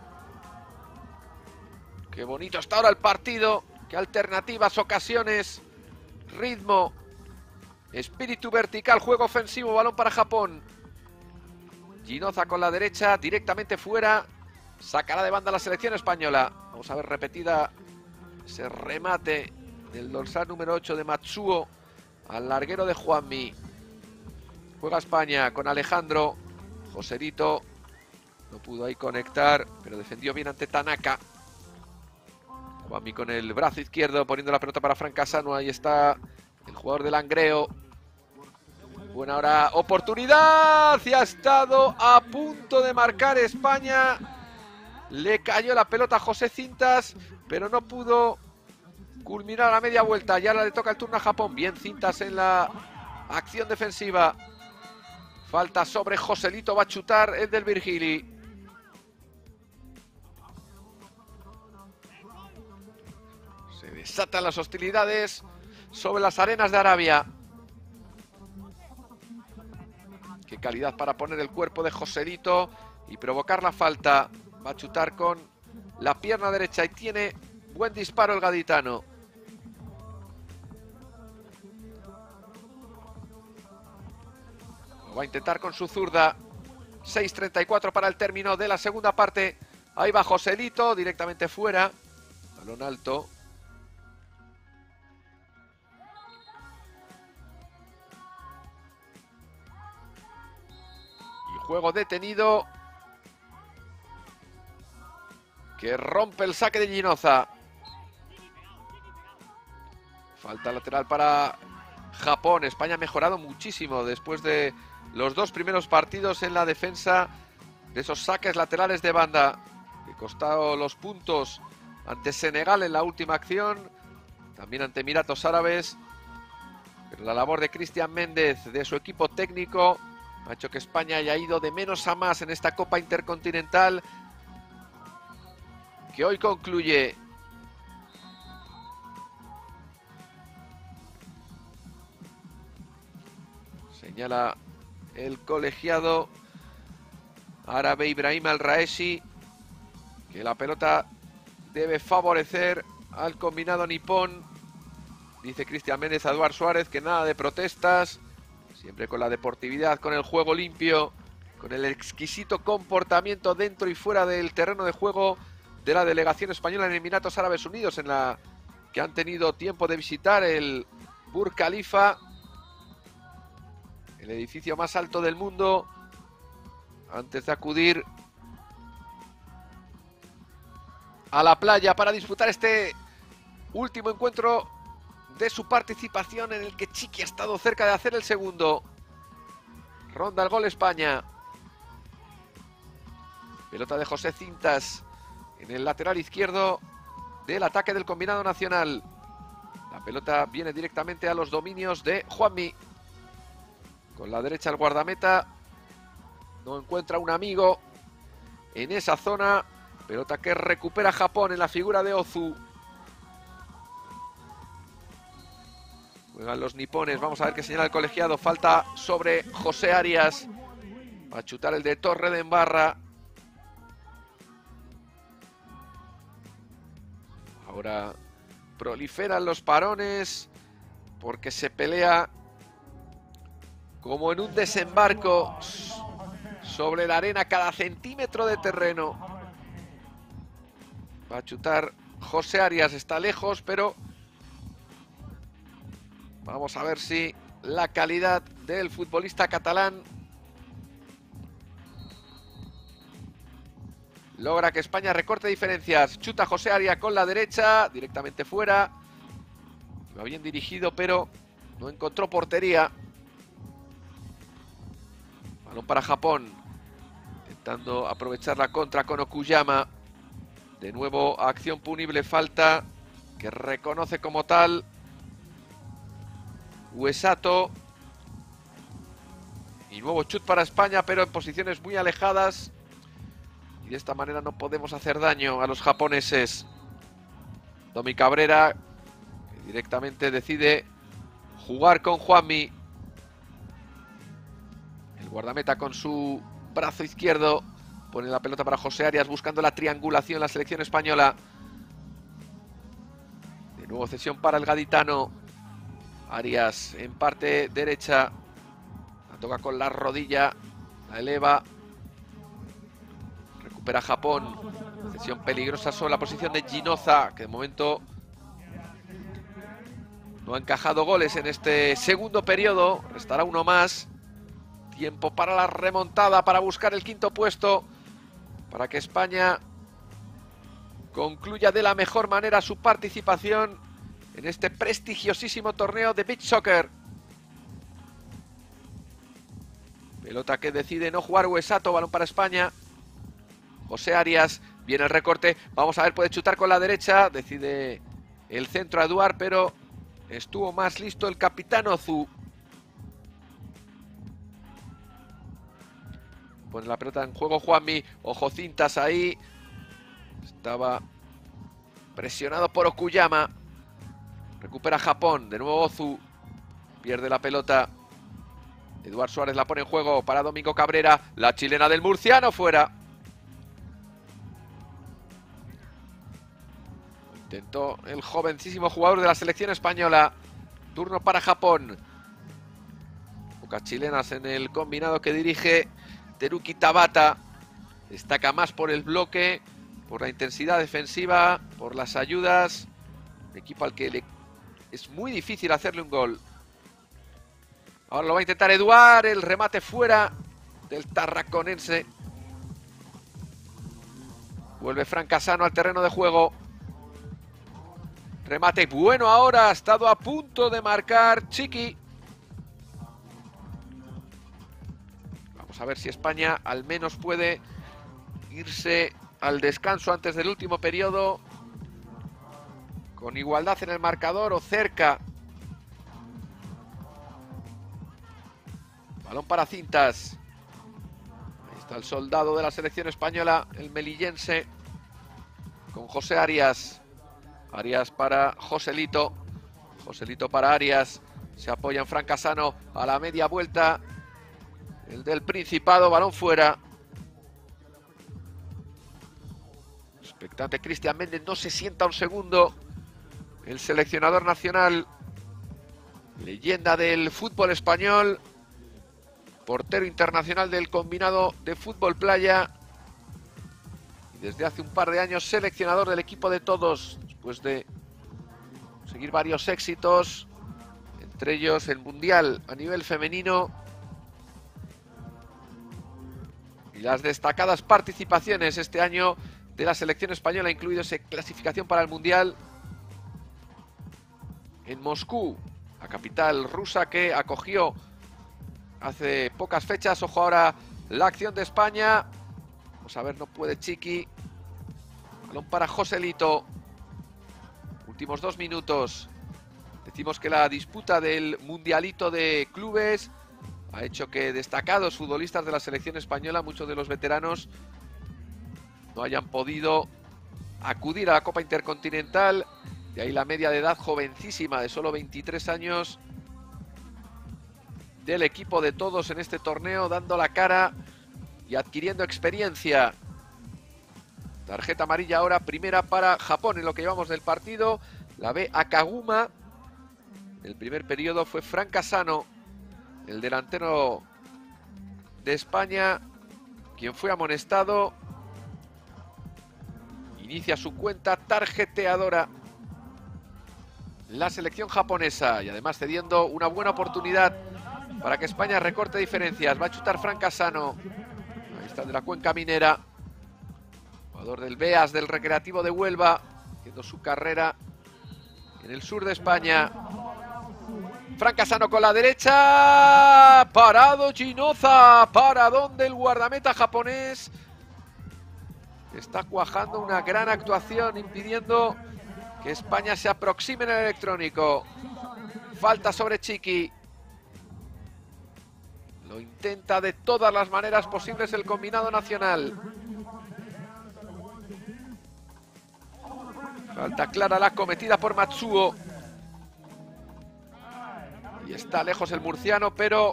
Qué bonito está ahora el partido. Qué alternativas, ocasiones, ritmo, espíritu vertical, juego ofensivo, balón para Japón. Ginoza con la derecha, directamente fuera. Sacará de banda la selección española. Vamos a ver repetida ese remate del dorsal número 8 de Matsuo al larguero de Juanmi. Juega España con Alejandro. Joselito no pudo ahí conectar, pero defendió bien ante Tanaka. Juanmi con el brazo izquierdo poniendo la pelota para Fran Casano. Ahí está el jugador del Langreo. Buena hora, oportunidad, y ha estado a punto de marcar España. Le cayó la pelota a José Cintas, pero no pudo culminar a media vuelta. Y ahora le toca el turno a Japón. Bien Cintas en la acción defensiva. Falta sobre Joselito, va a chutar el del Virgili. Se desatan las hostilidades sobre las arenas de Arabia. Qué calidad para poner el cuerpo de Joselito y provocar la falta. Va a chutar con la pierna derecha y tiene buen disparo el gaditano. Lo va a intentar con su zurda. 6:34 para el término de la segunda parte. Ahí va Joselito, directamente fuera. Balón alto. Y juego detenido, que rompe el saque de Ginoza. Falta lateral para Japón. España ha mejorado muchísimo después de los dos primeros partidos en la defensa de esos saques laterales de banda, que costado los puntos ante Senegal en la última acción, también ante Emiratos Árabes. Pero la labor de Cristian Méndez, de su equipo técnico, ha hecho que España haya ido de menos a más en esta Copa Intercontinental, que hoy concluye. Señala el colegiado árabe Ibrahim Al-Raeshi que la pelota debe favorecer al combinado nipón. Dice Cristian Méndez a Eduard Suárez que nada de protestas, siempre con la deportividad, con el juego limpio, con el exquisito comportamiento dentro y fuera del terreno de juego de la delegación española en Emiratos Árabes Unidos, en la que han tenido tiempo de visitar el Burj Khalifa, el edificio más alto del mundo, antes de acudir a la playa para disputar este último encuentro de su participación, en el que Chiqui ha estado cerca de hacer el segundo. Ronda el gol España. Pelota de José Cintas en el lateral izquierdo del ataque del combinado nacional. La pelota viene directamente a los dominios de Juanmi. Con la derecha el guardameta no encuentra un amigo en esa zona. Pelota que recupera Japón en la figura de Ozu. Juegan los nipones. Vamos a ver qué señala el colegiado. Falta sobre José Arias. Va a chutar el de Torre de Embarra. Ahora proliferan los parones porque se pelea como en un desembarco sobre la arena cada centímetro de terreno. Va a chutar José Arias, está lejos, pero vamos a ver si la calidad del futbolista catalán logra que España recorte diferencias. Chuta José Arias con la derecha, directamente fuera. Iba bien dirigido, pero no encontró portería. Balón para Japón, intentando aprovechar la contra con Okuyama. De nuevo acción punible, falta que reconoce como tal Uesato. Y nuevo chut para España, pero en posiciones muy alejadas. Y de esta manera no podemos hacer daño a los japoneses. Domi Cabrera, que directamente decide jugar con Juanmi. El guardameta con su brazo izquierdo pone la pelota para José Arias, buscando la triangulación en la selección española. De nuevo cesión para el gaditano. Arias en parte derecha. La toca con la rodilla. La eleva. Recupera Japón. Cesión peligrosa sobre la posición de Ginoza, que de momento no ha encajado goles en este segundo periodo. Restará uno más. Tiempo para la remontada, para buscar el quinto puesto, para que España concluya de la mejor manera su participación en este prestigiosísimo torneo de beach soccer. Pelota que decide no jugar Uesato, balón para España. José Arias, viene el recorte, vamos a ver, puede chutar con la derecha, decide el centro a Eduard, pero estuvo más listo el capitán Ozu. Pone la pelota en juego Juanmi, ojo cintas ahí. Estaba presionado por Okuyama. Recupera Japón, de nuevo Ozu. Pierde la pelota. Eduard Suárez la pone en juego para Domingo Cabrera. La chilena del murciano fuera. Intentó el jovencísimo jugador de la selección española. Turno para Japón. Pocas chilenas en el combinado que dirige Teruki Tabata. Destaca más por el bloque, por la intensidad defensiva, por las ayudas. Un equipo al que es muy difícil hacerle un gol. Ahora lo va a intentar Eduard. El remate fuera del tarraconense. Vuelve Francasano al terreno de juego. Remate bueno ahora. Ha estado a punto de marcar Chiqui. Vamos a ver si España al menos puede irse al descanso antes del último periodo con igualdad en el marcador o cerca. Balón para cintas. Ahí está el soldado de la selección española, el melillense, con José Arias. Arias para Joselito. Joselito para Arias. Se apoya en Francasano a la media vuelta. El del Principado, balón fuera. Expectante Cristian Méndez, no se sienta un segundo. El seleccionador nacional, leyenda del fútbol español, portero internacional del combinado de fútbol playa y desde hace un par de años seleccionador del equipo de todos, después de conseguir varios éxitos, entre ellos el Mundial a nivel femenino y las destacadas participaciones este año de la selección española, incluido esa clasificación para el Mundial en Moscú, la capital rusa que acogió hace pocas fechas. Ojo ahora la acción de España. Vamos a ver, no puede Chiqui. Balón para Joselito. Últimos 2 minutos. Decimos que la disputa del Mundialito de Clubes ha hecho que destacados futbolistas de la selección española, muchos de los veteranos, no hayan podido acudir a la Copa Intercontinental. De ahí la media de edad jovencísima de solo 23 años del equipo de todos en este torneo, dando la cara y adquiriendo experiencia. Tarjeta amarilla ahora, primera para Japón en lo que llevamos del partido. La ve Akaguma. El primer periodo fue Francasano, el delantero de España, quien fue amonestado. Inicia su cuenta tarjeteadora la selección japonesa y además cediendo una buena oportunidad para que España recorte diferencias. Va a chutar Francasano. Ahí está, de la Cuenca Minera, jugador del Beas, del Recreativo de Huelva, haciendo su carrera en el sur de España. Francasano con la derecha. Parado Ginoza. Paradón del guardameta japonés. Está cuajando una gran actuación, impidiendo que España se aproxime en el electrónico. Falta sobre Chiqui. Lo intenta de todas las maneras posibles el combinado nacional. Falta clara la cometida por Matsuo. Y está lejos el murciano, pero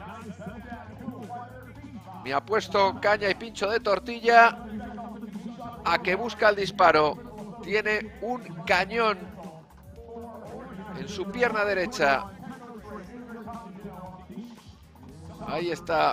me ha puesto caña y pincho de tortilla a que busca el disparo. Tiene un cañón en su pierna derecha. Ahí está,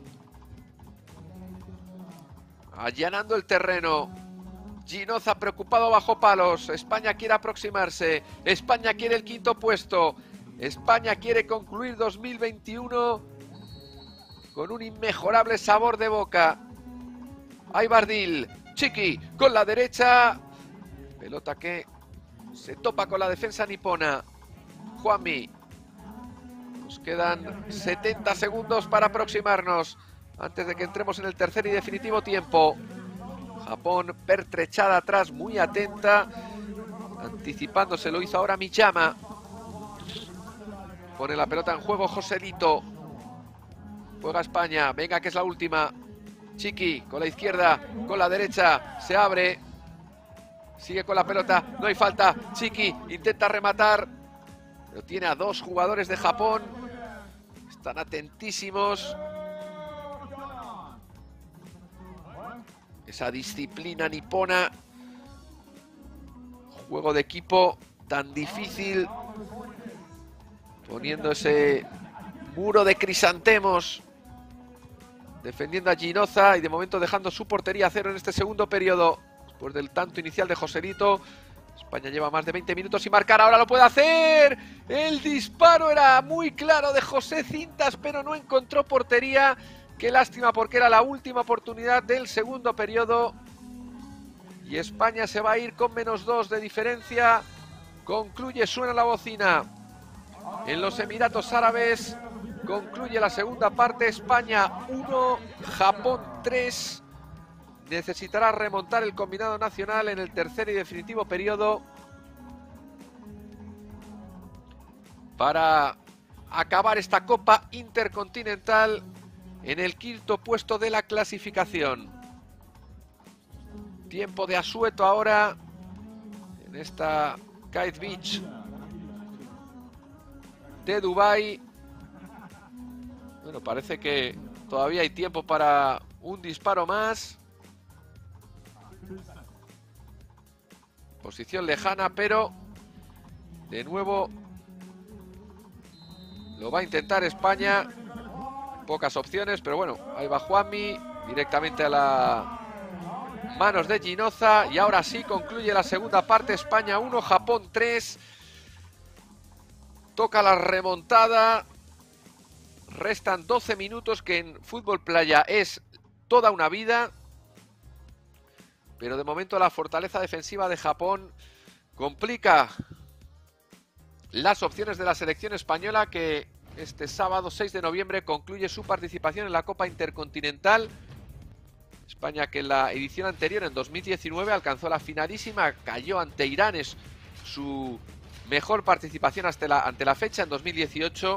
allanando el terreno. Ginoza preocupado bajo palos. España quiere aproximarse. España quiere el quinto puesto. España quiere concluir 2021 con un inmejorable sabor de boca. Ahí Bardil. Chiqui con la derecha. Pelota que se topa con la defensa nipona. Juanmi Nos quedan 70 segundos para aproximarnos antes de que entremos en el tercer y definitivo tiempo. Japón pertrechada atrás, muy atenta, anticipándose, lo hizo ahora Miyama. Pone la pelota en juego Joselito. Juega España, venga que es la última. Chiqui con la izquierda, con la derecha, se abre. Sigue con la pelota, no hay falta. Chiqui intenta rematar, pero tiene a dos jugadores de Japón. Están atentísimos. Esa disciplina nipona. Juego de equipo tan difícil. Poniendo ese muro de crisantemos. Defendiendo a Ginoza y de momento dejando su portería a cero en este segundo periodo. Después del tanto inicial de Joselito. España lleva más de 20 minutos y marcar ahora lo puede hacer. El disparo era muy claro de José Cintas, pero no encontró portería. Qué lástima porque era la última oportunidad del segundo periodo. Y España se va a ir con -2 de diferencia. Concluye, suena la bocina. En los Emiratos Árabes concluye la segunda parte. España 1, Japón 3. Necesitará remontar el combinado nacional en el tercer y definitivo periodo para acabar esta Copa Intercontinental en el quinto puesto de la clasificación. Tiempo de asueto ahora en esta Kite Beach de Dubái. Bueno, parece que todavía hay tiempo para un disparo más. Posición lejana, pero de nuevo lo va a intentar España. Pocas opciones, pero bueno, ahí va Juanmi directamente a las manos de Ginoza. Y ahora sí concluye la segunda parte. España 1, Japón 3. Toca la remontada. Restan 12 minutos, que en fútbol playa es toda una vida. Pero de momento la fortaleza defensiva de Japón complica las opciones de la selección española, que este sábado 6 de noviembre concluye su participación en la Copa Intercontinental. España, que en la edición anterior, en 2019, alcanzó la finalísima, cayó ante Irán, es su mejor participación ante la fecha. En 2018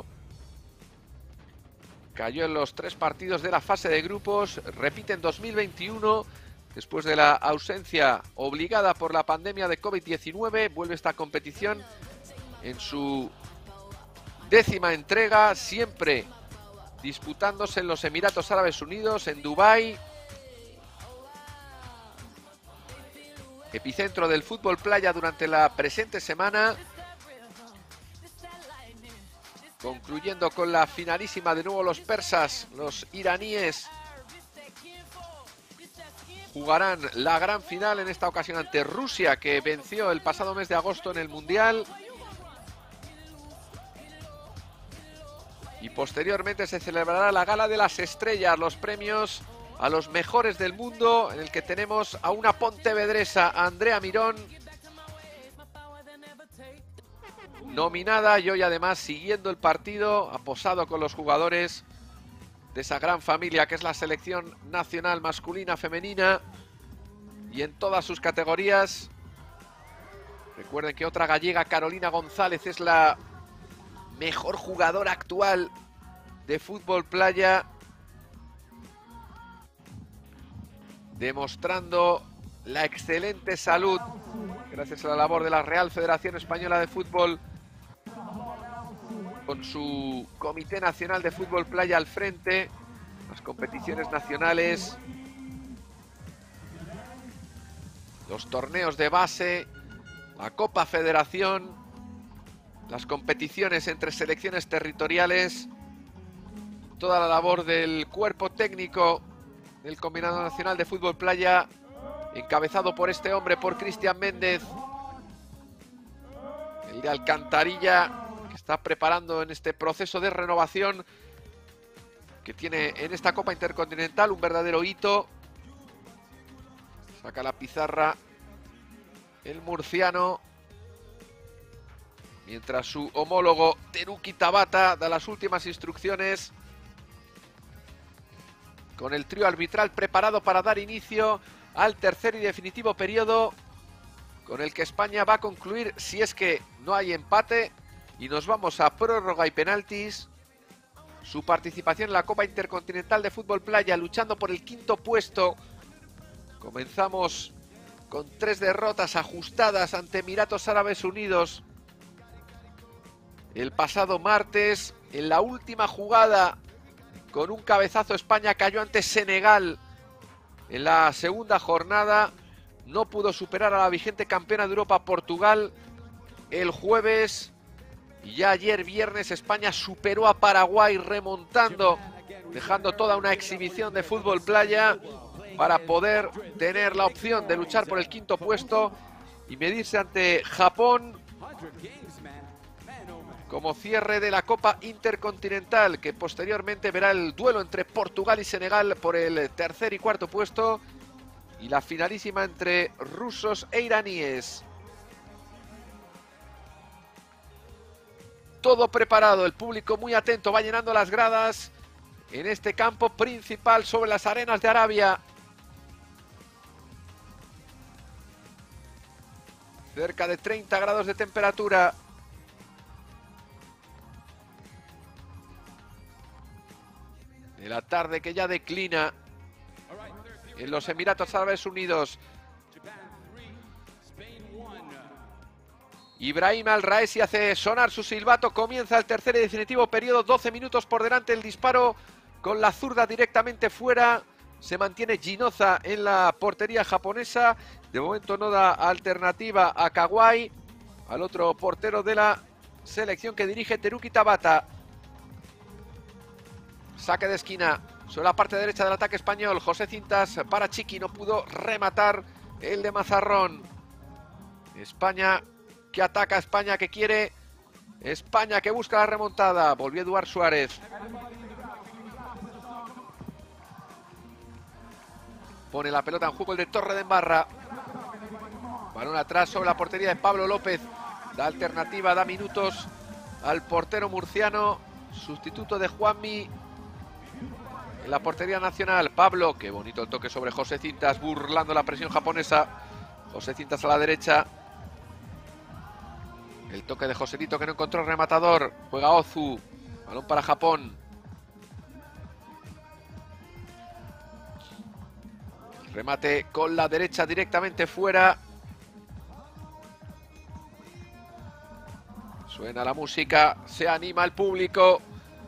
cayó en los 3 partidos de la fase de grupos. Repite en 2021. Después de la ausencia obligada por la pandemia de COVID-19, vuelve esta competición en su 10ª entrega, siempre disputándose en los Emiratos Árabes Unidos, en Dubái. Epicentro del fútbol playa durante la presente semana. Concluyendo con la finalísima, de nuevo los persas, los iraníes, jugarán la gran final en esta ocasión ante Rusia, que venció el pasado mes de agosto en el Mundial. Y posteriormente se celebrará la Gala de las Estrellas, los premios a los mejores del mundo, en el que tenemos a una pontevedresa, a Andrea Mirón, nominada, y hoy además siguiendo el partido, ha posado con los jugadores de esa gran familia que es la selección nacional masculina, femenina y en todas sus categorías. Recuerden que otra gallega, Carolina González, es la mejor jugadora actual de fútbol playa, demostrando la excelente salud gracias a la labor de la Real Federación Española de Fútbol, con su Comité Nacional de Fútbol Playa al frente, las competiciones nacionales, los torneos de base, la Copa Federación, las competiciones entre selecciones territoriales, toda la labor del cuerpo técnico del Combinado Nacional de Fútbol Playa, encabezado por este hombre, por Cristian Méndez, el de Alcantarilla, que está preparando en este proceso de renovación que tiene en esta Copa Intercontinental un verdadero hito. Saca la pizarra el murciano. mientras su homólogo Teruki Tabata da las últimas instrucciones con el trío arbitral preparado para dar inicio al tercer y definitivo periodo, con el que España va a concluir si es que no hay empate y nos vamos a prórroga y penaltis. Su participación en la Copa Intercontinental de Fútbol Playa, luchando por el quinto puesto. Comenzamos con 3 derrotas ajustadas ante Emiratos Árabes Unidos el pasado martes. En la última jugada, con un cabezazo, España cayó ante Senegal en la segunda jornada. No pudo superar a la vigente campeona de Europa, Portugal, el jueves. Y ya ayer viernes España superó a Paraguay remontando, dejando toda una exhibición de fútbol playa para poder tener la opción de luchar por el quinto puesto y medirse ante Japón como cierre de la Copa Intercontinental, que posteriormente verá el duelo entre Portugal y Senegal por el tercer y cuarto puesto y la finalísima entre rusos e iraníes. Todo preparado, el público muy atento, va llenando las gradas en este campo principal sobre las arenas de Arabia. Cerca de 30 grados de temperatura. De la tarde que ya declina en los Emiratos Árabes Unidos. Ibrahim Al-Raesi hace sonar su silbato. Comienza el tercer y definitivo periodo. 12 minutos por delante. El disparo con la zurda directamente fuera. Se mantiene Ginoza en la portería japonesa. De momento no da alternativa a Kawai, al otro portero de la selección que dirige Teruki Tabata. Saque de esquina sobre la parte derecha del ataque español. José Cintas para Chiqui. No pudo rematar el de Mazarrón. España que ataca, España que quiere, España que busca la remontada. Volvió Eduard Suárez. Pone la pelota en juego el de Torredembarra. Balón atrás sobre la portería de Pablo López. Da alternativa, da minutos al portero murciano, sustituto de Juanmi en la portería nacional. Pablo, qué bonito el toque sobre José Cintas, burlando la presión japonesa. José Cintas a la derecha. El toque de Joselito que no encontró el rematador. Juega Ozu. Balón para Japón. El remate con la derecha directamente fuera. Suena la música. Se anima el público.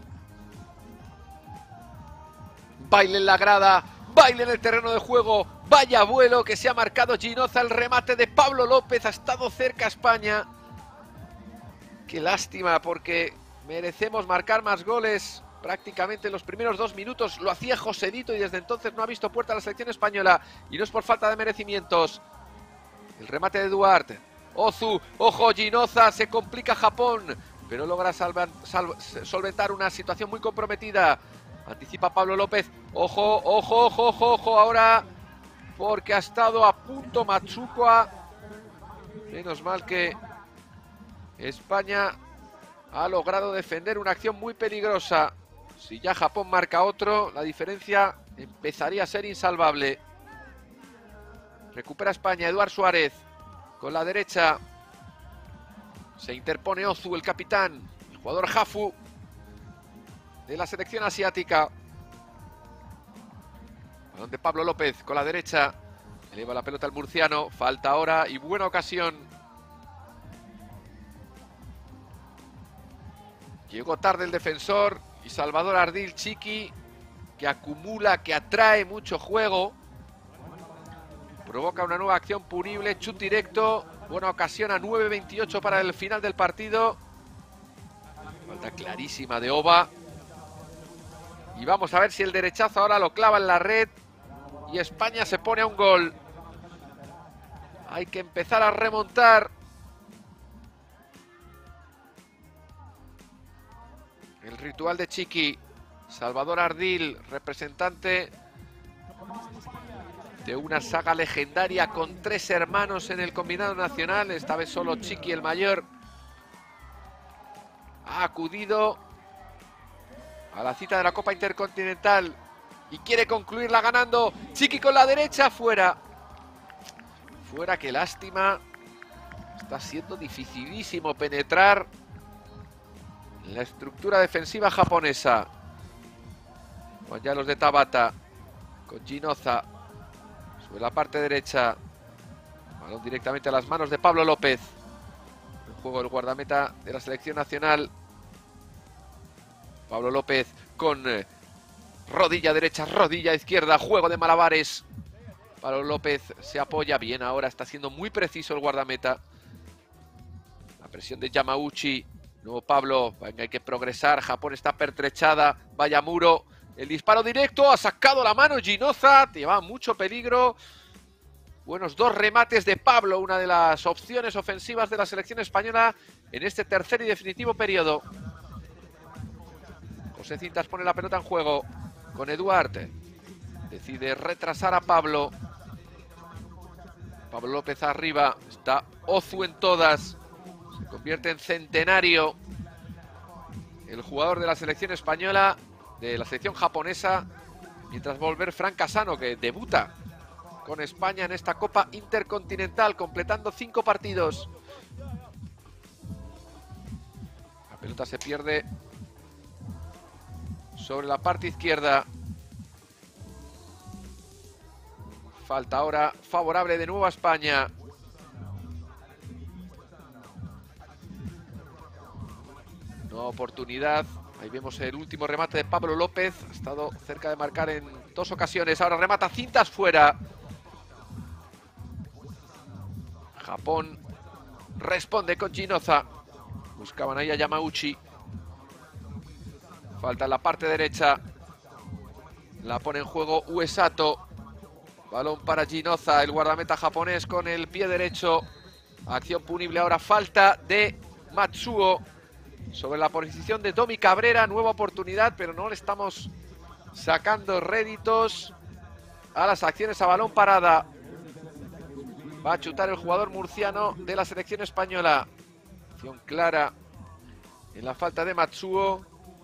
Baile en la grada. Baile en el terreno de juego. Vaya vuelo que se ha marcado Ginoza. El remate de Pablo López. Ha estado cerca España. Qué lástima, porque merecemos marcar más goles. Prácticamente en los primeros 2 minutos lo hacía Joselito y desde entonces no ha visto puerta a la selección española. Y no es por falta de merecimientos. El remate de Duarte. Ozu, ojo, Ginoza, se complica Japón, pero logra solventar una situación muy comprometida. Anticipa Pablo López. Ojo, ojo, ojo, ojo, ojo ahora, porque ha estado a punto Matsukwa. Menos mal que España ha logrado defender una acción muy peligrosa. Si ya Japón marca otro, la diferencia empezaría a ser insalvable. Recupera España, Eduard Suárez con la derecha. Se interpone Ozu, el capitán, el jugador Hafu de la selección asiática. Balón de Pablo López con la derecha. Eleva la pelota al murciano. Falta ahora y buena ocasión. Llegó tarde el defensor y Salvador Ardil Chiqui, que acumula, que atrae mucho juego. Provoca una nueva acción punible, chut directo. Buena ocasión a 9:28 para el final del partido. Falta clarísima de Oba. Y vamos a ver si el derechazo ahora lo clava en la red. Y España se pone a un gol. Hay que empezar a remontar. El ritual de Chiqui. Salvador Ardil, representante de una saga legendaria con 3 hermanos en el combinado nacional. Esta vez solo Chiqui el mayor. ha acudido a la cita de la Copa Intercontinental y quiere concluirla ganando. Chiqui con la derecha, fuera. Fuera, qué lástima. Está siendo dificilísimo penetrar en la estructura defensiva japonesa. Van ya los de Tabata con Ginoza sobre la parte derecha. Balón directamente a las manos de Pablo López. En juego el guardameta de la selección nacional. Pablo López con rodilla derecha, rodilla izquierda, juego de malabares. Pablo López se apoya bien ahora, está siendo muy preciso el guardameta. La presión de Yamauchi. Nuevo Pablo, venga, hay que progresar. Japón está pertrechada. Vaya muro. El disparo directo, ha sacado la mano Ginoza. Lleva mucho peligro. Buenos dos remates de Pablo, una de las opciones ofensivas de la selección española en este tercer y definitivo periodo. José Cintas pone la pelota en juego con Eduard. Decide retrasar a Pablo. Pablo López arriba. Está Ozu en todas. Se convierte en centenario el jugador de la selección española, de la selección japonesa, mientras volver Frank Casano, que debuta con España en esta Copa Intercontinental, completando 5 partidos. La pelota se pierde sobre la parte izquierda. Falta ahora favorable de nuevo a España. Nueva oportunidad. Ahí vemos el último remate de Pablo López. Ha estado cerca de marcar en 2 ocasiones. Ahora remata Cintas fuera. Japón responde con Ginoza. Buscaban ahí a Yamauchi. Falta en la parte derecha. La pone en juego Uesato. Balón para Ginoza, el guardameta japonés con el pie derecho. Acción punible ahora, falta de Matsuo sobre la posición de Domi Cabrera. Nueva oportunidad, pero no le estamos sacando réditos a las acciones a balón parada. Va a chutar el jugador murciano de la selección española. Acción clara en la falta de Matsuo.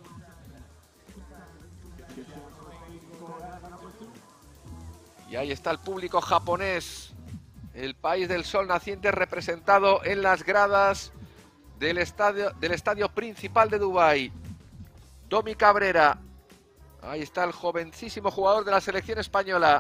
Y ahí está el público japonés, el país del sol naciente, representado en las gradas del estadio principal de Dubái. Domi Cabrera, ahí está el jovencísimo jugador de la selección española.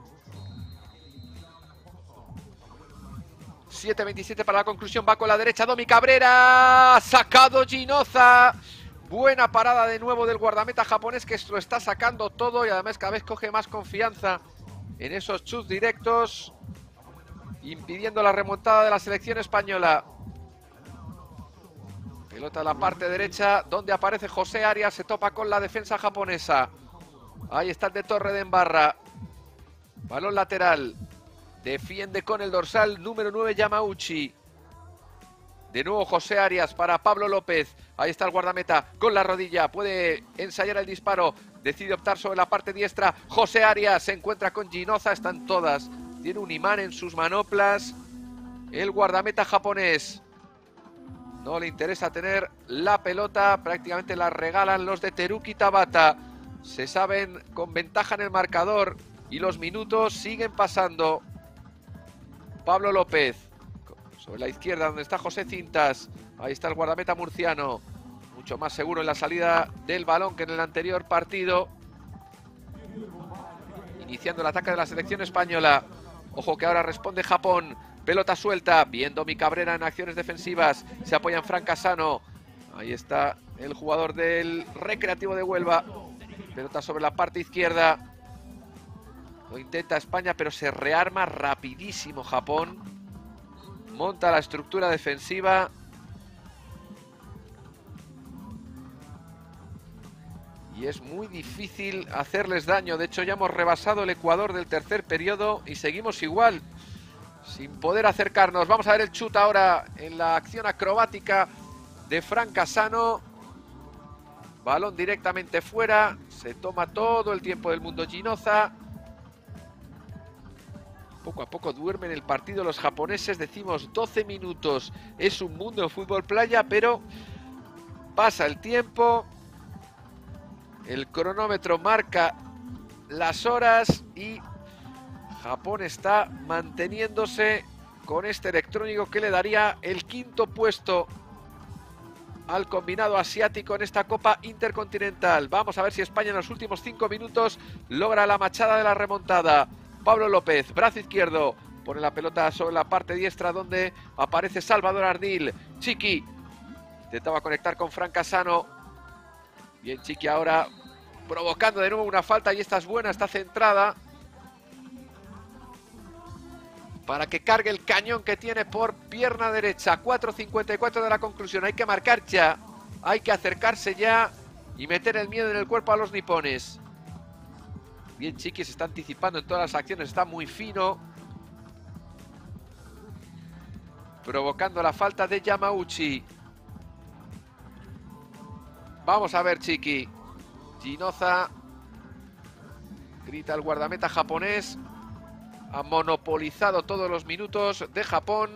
7:27 para la conclusión, va con la derecha Domi Cabrera, sacado Ginoza. Buena parada de nuevo del guardameta japonés, que lo está sacando todo y además cada vez coge más confianza en esos chutes directos, impidiendo la remontada de la selección española. Pelota a la parte derecha, donde aparece José Arias, se topa con la defensa japonesa. Ahí está el de Torre de Embarra. Balón lateral. Defiende con el dorsal número 9 Yamauchi. De nuevo José Arias para Pablo López. Ahí está el guardameta con la rodilla. Puede ensayar el disparo. Decide optar sobre la parte diestra. José Arias se encuentra con Ginoza. Están todas. Tiene un imán en sus manoplas. El guardameta japonés. No le interesa tener la pelota. Prácticamente la regalan los de Teruki Tabata. Se saben con ventaja en el marcador. Y los minutos siguen pasando. Pablo López. Sobre la izquierda donde está José Cintas. Ahí está el guardameta murciano. Mucho más seguro en la salida del balón que en el anterior partido. Iniciando el ataque de la selección española. Ojo que ahora responde Japón. Pelota suelta. Bien Domi Cabrera en acciones defensivas. Se apoya en Frank Casano. Ahí está el jugador del Recreativo de Huelva. Pelota sobre la parte izquierda. Lo intenta España, pero se rearma rapidísimo Japón. Monta la estructura defensiva. Y es muy difícil hacerles daño. De hecho, ya hemos rebasado el Ecuador del tercer periodo y seguimos igual, sin poder acercarnos. Vamos a ver el chut ahora en la acción acrobática de Frank Casano. Balón directamente fuera. Se toma todo el tiempo del mundo Ginoza. Poco a poco duermen el partido los japoneses. Decimos 12 minutos. Es un mundo en fútbol playa, pero Pasa el tiempo. El cronómetro marca las horas y Japón está manteniéndose con este electrónico que le daría el quinto puesto al combinado asiático en esta Copa Intercontinental. Vamos a ver si España en los últimos 5 minutos logra la machada de la remontada. Pablo López, brazo izquierdo, pone la pelota sobre la parte diestra donde aparece Salvador Ardil. Chiqui intentaba conectar con Fran Casano. Bien Chiqui ahora provocando de nuevo una falta y esta es buena, está centrada para que cargue el cañón que tiene por pierna derecha. 4:54 de la conclusión. Hay que marcar ya. Hay que acercarse ya y meter el miedo en el cuerpo a los nipones. Bien Chiqui, se está anticipando en todas las acciones. Está muy fino. Provocando la falta de Yamauchi. Vamos a ver Chiqui. Ginoza. Grita el guardameta japonés. Ha monopolizado todos los minutos de Japón.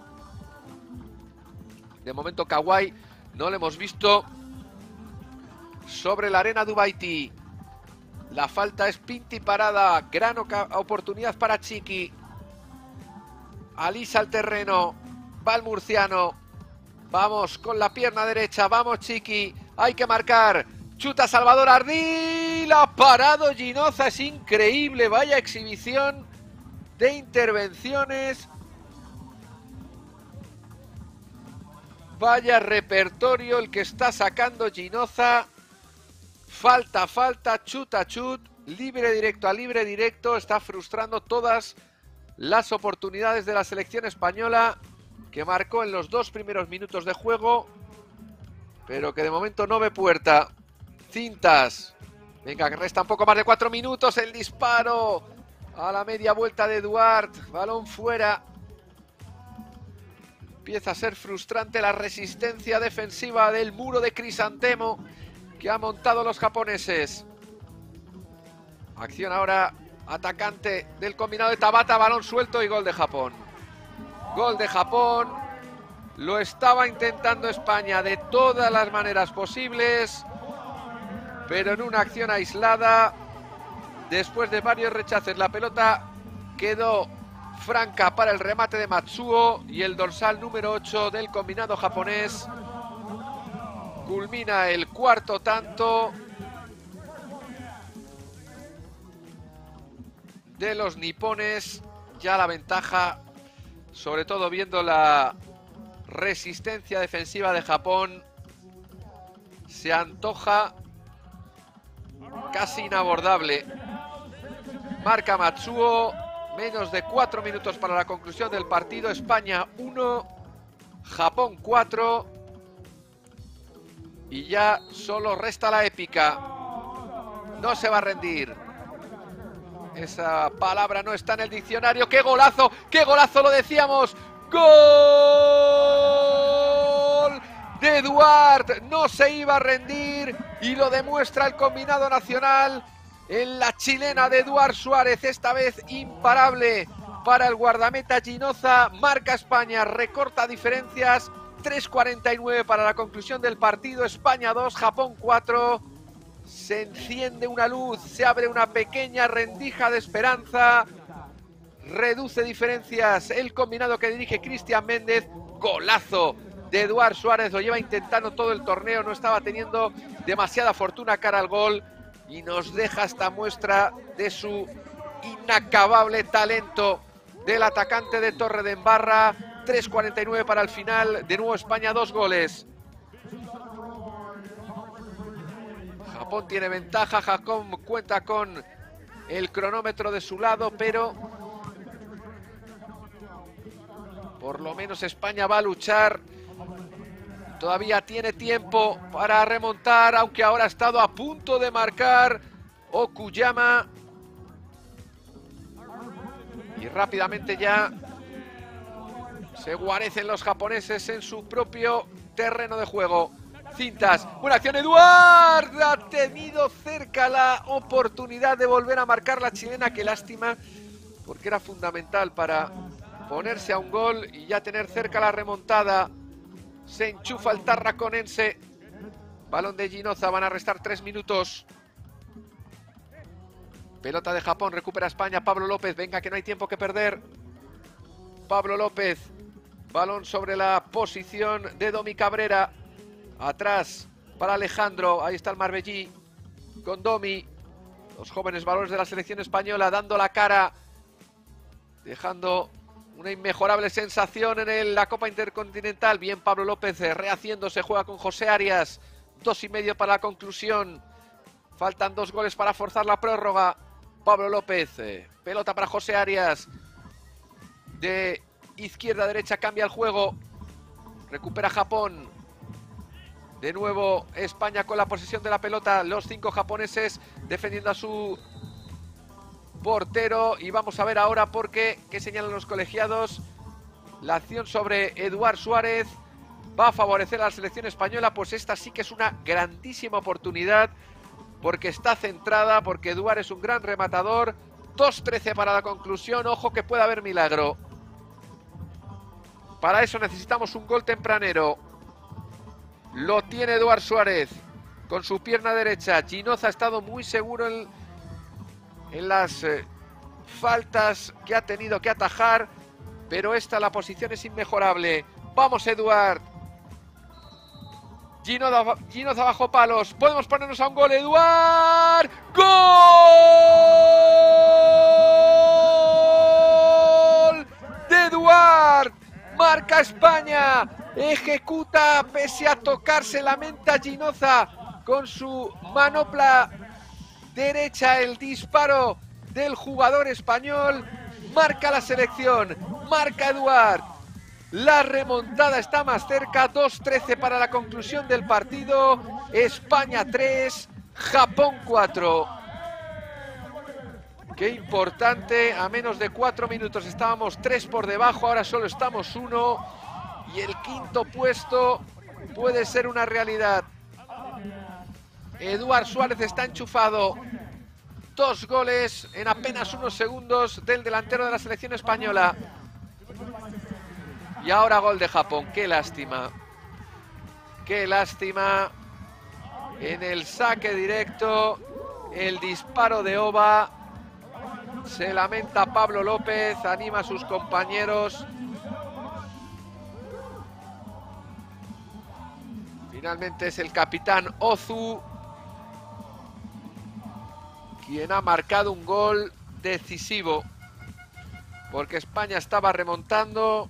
De momento Kawhi no lo hemos visto sobre la arena Dubaiti. La falta es pinti parada. Gran oportunidad para Chiqui. Alisa al terreno. Va el murciano. Vamos con la pierna derecha. Vamos Chiqui. Hay que marcar. Chuta Salvador Ardil. Ha parado Ginoza. Es increíble. Vaya exhibición de intervenciones. Vaya repertorio el que está sacando Ginoza. Falta, chuta, chut. Libre directo a libre directo. Está frustrando todas las oportunidades de la selección española, que marcó en los 2 primeros minutos de juego, pero que de momento no ve puerta. Cintas. Venga, que resta un poco más de 4 minutos. El disparo a la media vuelta de Duarte. Balón fuera. Empieza a ser frustrante la resistencia defensiva del muro de crisantemo que han montado los japoneses. Acción ahora atacante del combinado de Tabata. Balón suelto y gol de Japón. Gol de Japón. Lo estaba intentando España de todas las maneras posibles, pero en una acción aislada, después de varios rechaces, la pelota quedó franca para el remate de Matsuo y el dorsal número 8 del combinado japonés culmina el cuarto tanto de los nipones. Ya la ventaja, sobre todo viendo la resistencia defensiva de Japón, se antoja casi inabordable. Marca Matsuo. Menos de 4 minutos para la conclusión del partido. España 1, Japón 4. Y ya solo resta la épica. No se va a rendir. Esa palabra no está en el diccionario. ¡Qué golazo! ¡Qué golazo! Lo decíamos. ¡Gol de Duarte! No se iba a rendir y lo demuestra el combinado nacional. En la chilena de Eduard Suárez, esta vez imparable para el guardameta Ginoza. Marca España, recorta diferencias. 3:49 para la conclusión del partido. España 2, Japón 4. Se enciende una luz, se abre una pequeña rendija de esperanza. Reduce diferencias el combinado que dirige Cristian Méndez. Golazo de Eduard Suárez, lo lleva intentando todo el torneo, no estaba teniendo demasiada fortuna cara al gol. Y nos deja esta muestra de su inacabable talento del atacante de Torredembarra. 3:49 para el final. De nuevo España 2 goles. Japón tiene ventaja. Japón cuenta con el cronómetro de su lado, pero por lo menos España va a luchar. Todavía tiene tiempo para remontar, aunque ahora ha estado a punto de marcar Okuyama. Y rápidamente ya se guarecen los japoneses en su propio terreno de juego. Cintas, buena acción, Eduard. Ha tenido cerca la oportunidad de volver a marcar la chilena. Qué lástima, porque era fundamental para ponerse a un gol y ya tener cerca la remontada. Se enchufa el tarraconense Balón de Ginoza, van a restar 3 minutos. Pelota de Japón, recupera España. Pablo López, venga que no hay tiempo que perder. Pablo López, balón sobre la posición de Domi Cabrera. Atrás para Alejandro, ahí está el Marbellí con Domi. Los jóvenes valores de la selección española dando la cara, dejando una inmejorable sensación en la Copa Intercontinental. Bien Pablo López rehaciéndose, juega con José Arias. 2,5 para la conclusión. Faltan 2 goles para forzar la prórroga. Pablo López, pelota para José Arias. De izquierda a derecha cambia el juego. Recupera Japón. De nuevo España con la posesión de la pelota. Los 5 japoneses defendiendo a su portero. Y vamos a ver ahora qué señalan los colegiados. La acción sobre Eduard Suárez va a favorecer a la selección española. Pues esta sí que es una grandísima oportunidad, porque está centrada, porque Eduard es un gran rematador. 2:13 para la conclusión. Ojo que puede haber milagro. Para eso necesitamos un gol tempranero. Lo tiene Eduard Suárez con su pierna derecha. Ginoza ha estado muy seguro en las faltas que ha tenido que atajar, pero la posición es inmejorable. Vamos Eduard. Ginoza bajo palos. Podemos ponernos a un gol. Eduard. ¡Gol de Eduard! Marca España. Ejecuta pese a tocarse la menta Ginoza con su manopla derecha el disparo del jugador español. Marca la selección. Marca Eduard. La remontada está más cerca. 2:13 para la conclusión del partido. España 3, Japón 4. Qué importante. A menos de 4 minutos estábamos 3 por debajo. Ahora solo estamos 1. Y el quinto puesto puede ser una realidad. Eduard Suárez está enchufado. 2 goles en apenas unos segundos del delantero de la selección española. Y ahora gol de Japón. Qué lástima. Qué lástima. En el saque directo, el disparo de Oba. Se lamenta Pablo López, anima a sus compañeros. Finalmente es el capitán Ozu quien ha marcado un gol decisivo, porque España estaba remontando.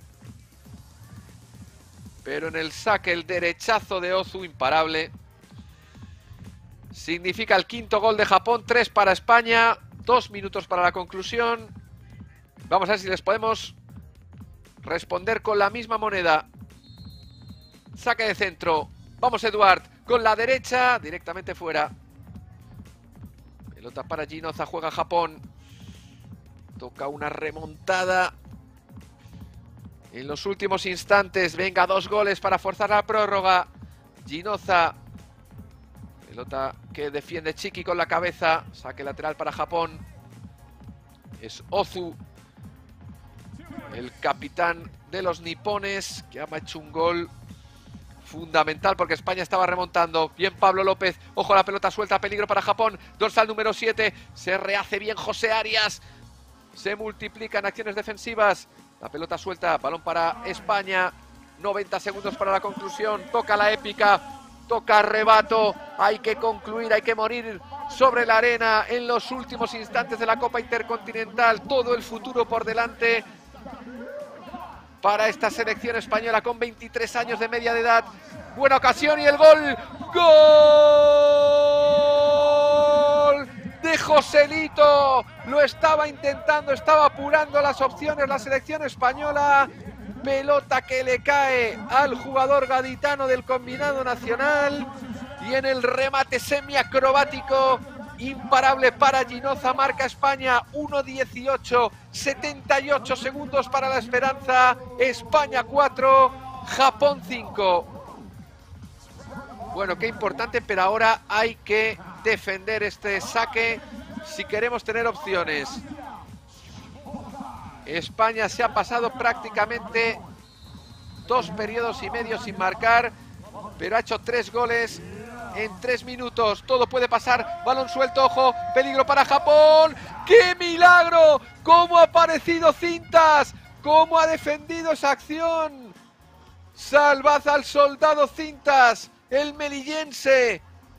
Pero en el saque, el derechazo de Ozu, imparable. Significa el quinto gol de Japón, 3 para España, 2 minutos para la conclusión. Vamos a ver si les podemos responder con la misma moneda. Saque de centro. Vamos Eduard, con la derecha, directamente fuera. Pelota para Ginoza, juega Japón. Toca una remontada en los últimos instantes. Venga, 2 goles para forzar la prórroga. Ginoza. Pelota que defiende Chiki con la cabeza. Saque lateral para Japón. Es Ozu, el capitán de los nipones, que ha hecho un gol fundamental porque España estaba remontando. Bien Pablo López. Ojo, la pelota suelta. Peligro para Japón. Dorsal número 7. Se rehace bien José Arias. Se multiplican acciones defensivas. La pelota suelta, balón para España. 90 segundos para la conclusión. Toca la épica, toca arrebato. Hay que concluir, hay que morir sobre la arena en los últimos instantes de la Copa Intercontinental. Todo el futuro por delante para esta selección española con 23 años de media de edad. Buena ocasión y el gol. ¡Gol de Joselito! Lo estaba intentando, estaba apurando las opciones la selección española. Pelota que le cae al jugador gaditano del combinado nacional. Y en el remate semiacrobático, imparable para Ginoza, marca España 1:18, 78 segundos para la esperanza. España 4, Japón 5. Bueno, qué importante, pero ahora hay que defender este saque si queremos tener opciones. España se ha pasado prácticamente 2 periodos y medio sin marcar, pero ha hecho 3 goles en 3 minutos. Todo puede pasar. Balón suelto, ojo, peligro para Japón. ¡Qué milagro! ¿Cómo ha aparecido Cintas? ¿Cómo ha defendido esa acción? Salvad al soldado Cintas, el melillense,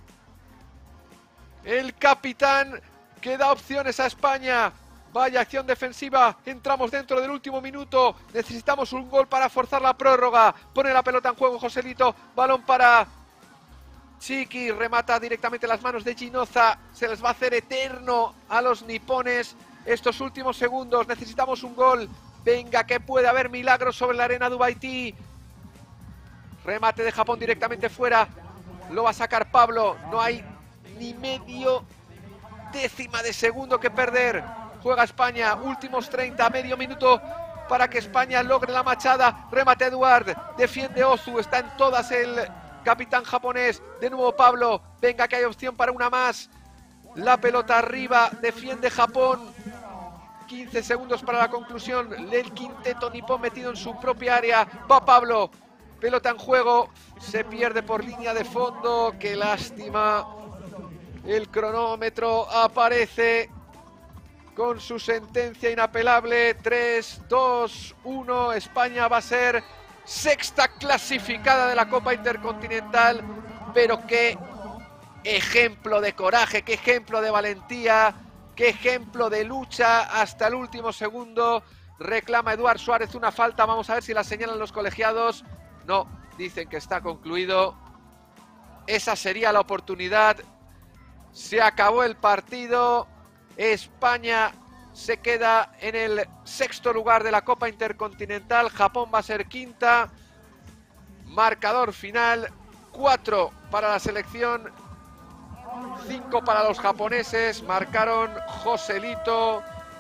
el capitán que da opciones a España. Vaya acción defensiva, entramos dentro del último minuto, necesitamos un gol para forzar la prórroga. Pone la pelota en juego Joselito, balón para Chiqui, remata directamente las manos de Ginoza. Se les va a hacer eterno a los nipones estos últimos segundos, necesitamos un gol. Venga, que puede haber milagros sobre la arena Dubaití. Remate de Japón directamente fuera, lo va a sacar Pablo, no hay ni medio décima de segundo que perder. Juega España, últimos 30, medio minuto para que España logre la machada. Remate Eduard, defiende Ozu, está en todas el capitán japonés. De nuevo Pablo, venga que hay opción para una más. La pelota arriba, defiende Japón. 15 segundos para la conclusión. El quinteto nipón metido en su propia área. Va Pablo, pelota en juego, se pierde por línea de fondo. Qué lástima. El cronómetro aparece con su sentencia inapelable. 3, 2, 1. España va a ser sexta clasificada de la Copa Intercontinental. Pero qué ejemplo de coraje, qué ejemplo de valentía, qué ejemplo de lucha hasta el último segundo. Reclama Eduard Suárez una falta. Vamos a ver si la señalan los colegiados. No, dicen que está concluido. Esa sería la oportunidad. Se acabó el partido. España se queda en el sexto lugar de la Copa Intercontinental. Japón va a ser quinta. Marcador final: 4 para la selección, 5 para los japoneses. Marcaron Joselito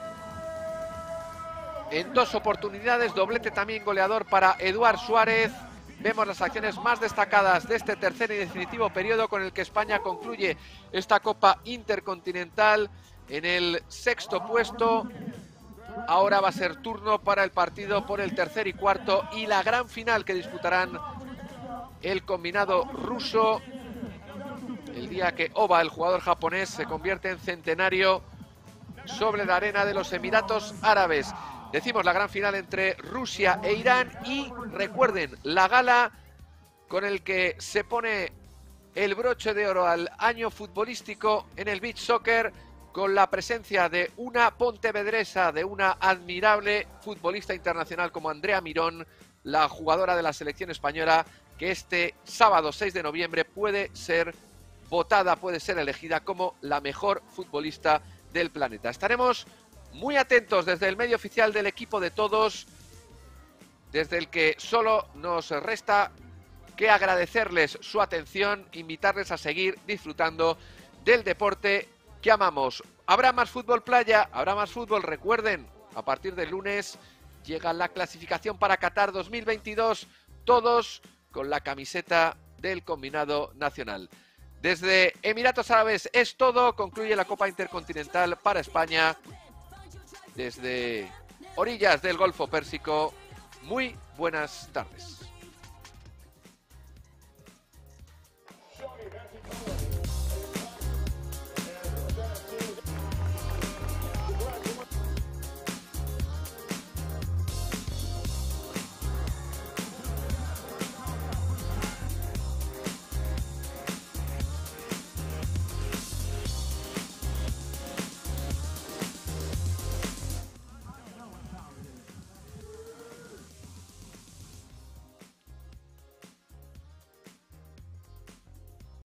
en 2 oportunidades, doblete también goleador para Eduard Suárez. Vemos las acciones más destacadas de este tercer y definitivo periodo con el que España concluye esta Copa Intercontinental en el sexto puesto. Ahora va a ser turno para el partido por el tercer y cuarto y la gran final que disputarán el combinado ruso el día que Oba, el jugador japonés, se convierte en centenario sobre la arena de los Emiratos Árabes. Decimos la gran final entre Rusia e Irán y recuerden la gala con el que se pone el broche de oro al año futbolístico en el beach soccer, con la presencia de una pontevedresa, de una admirable futbolista internacional como Andrea Mirón, la jugadora de la selección española, que este sábado 6 de noviembre puede ser votada, puede ser elegida como la mejor futbolista del planeta. Estaremos muy atentos desde el medio oficial del equipo de todos, desde el que solo nos resta que agradecerles su atención, invitarles a seguir disfrutando del deporte que amamos. Habrá más fútbol playa, habrá más fútbol. Recuerden, a partir del lunes llega la clasificación para Qatar 2022, todos con la camiseta del combinado nacional. Desde Emiratos Árabes es todo, concluye la Copa Intercontinental para España. Desde orillas del Golfo Pérsico, muy buenas tardes.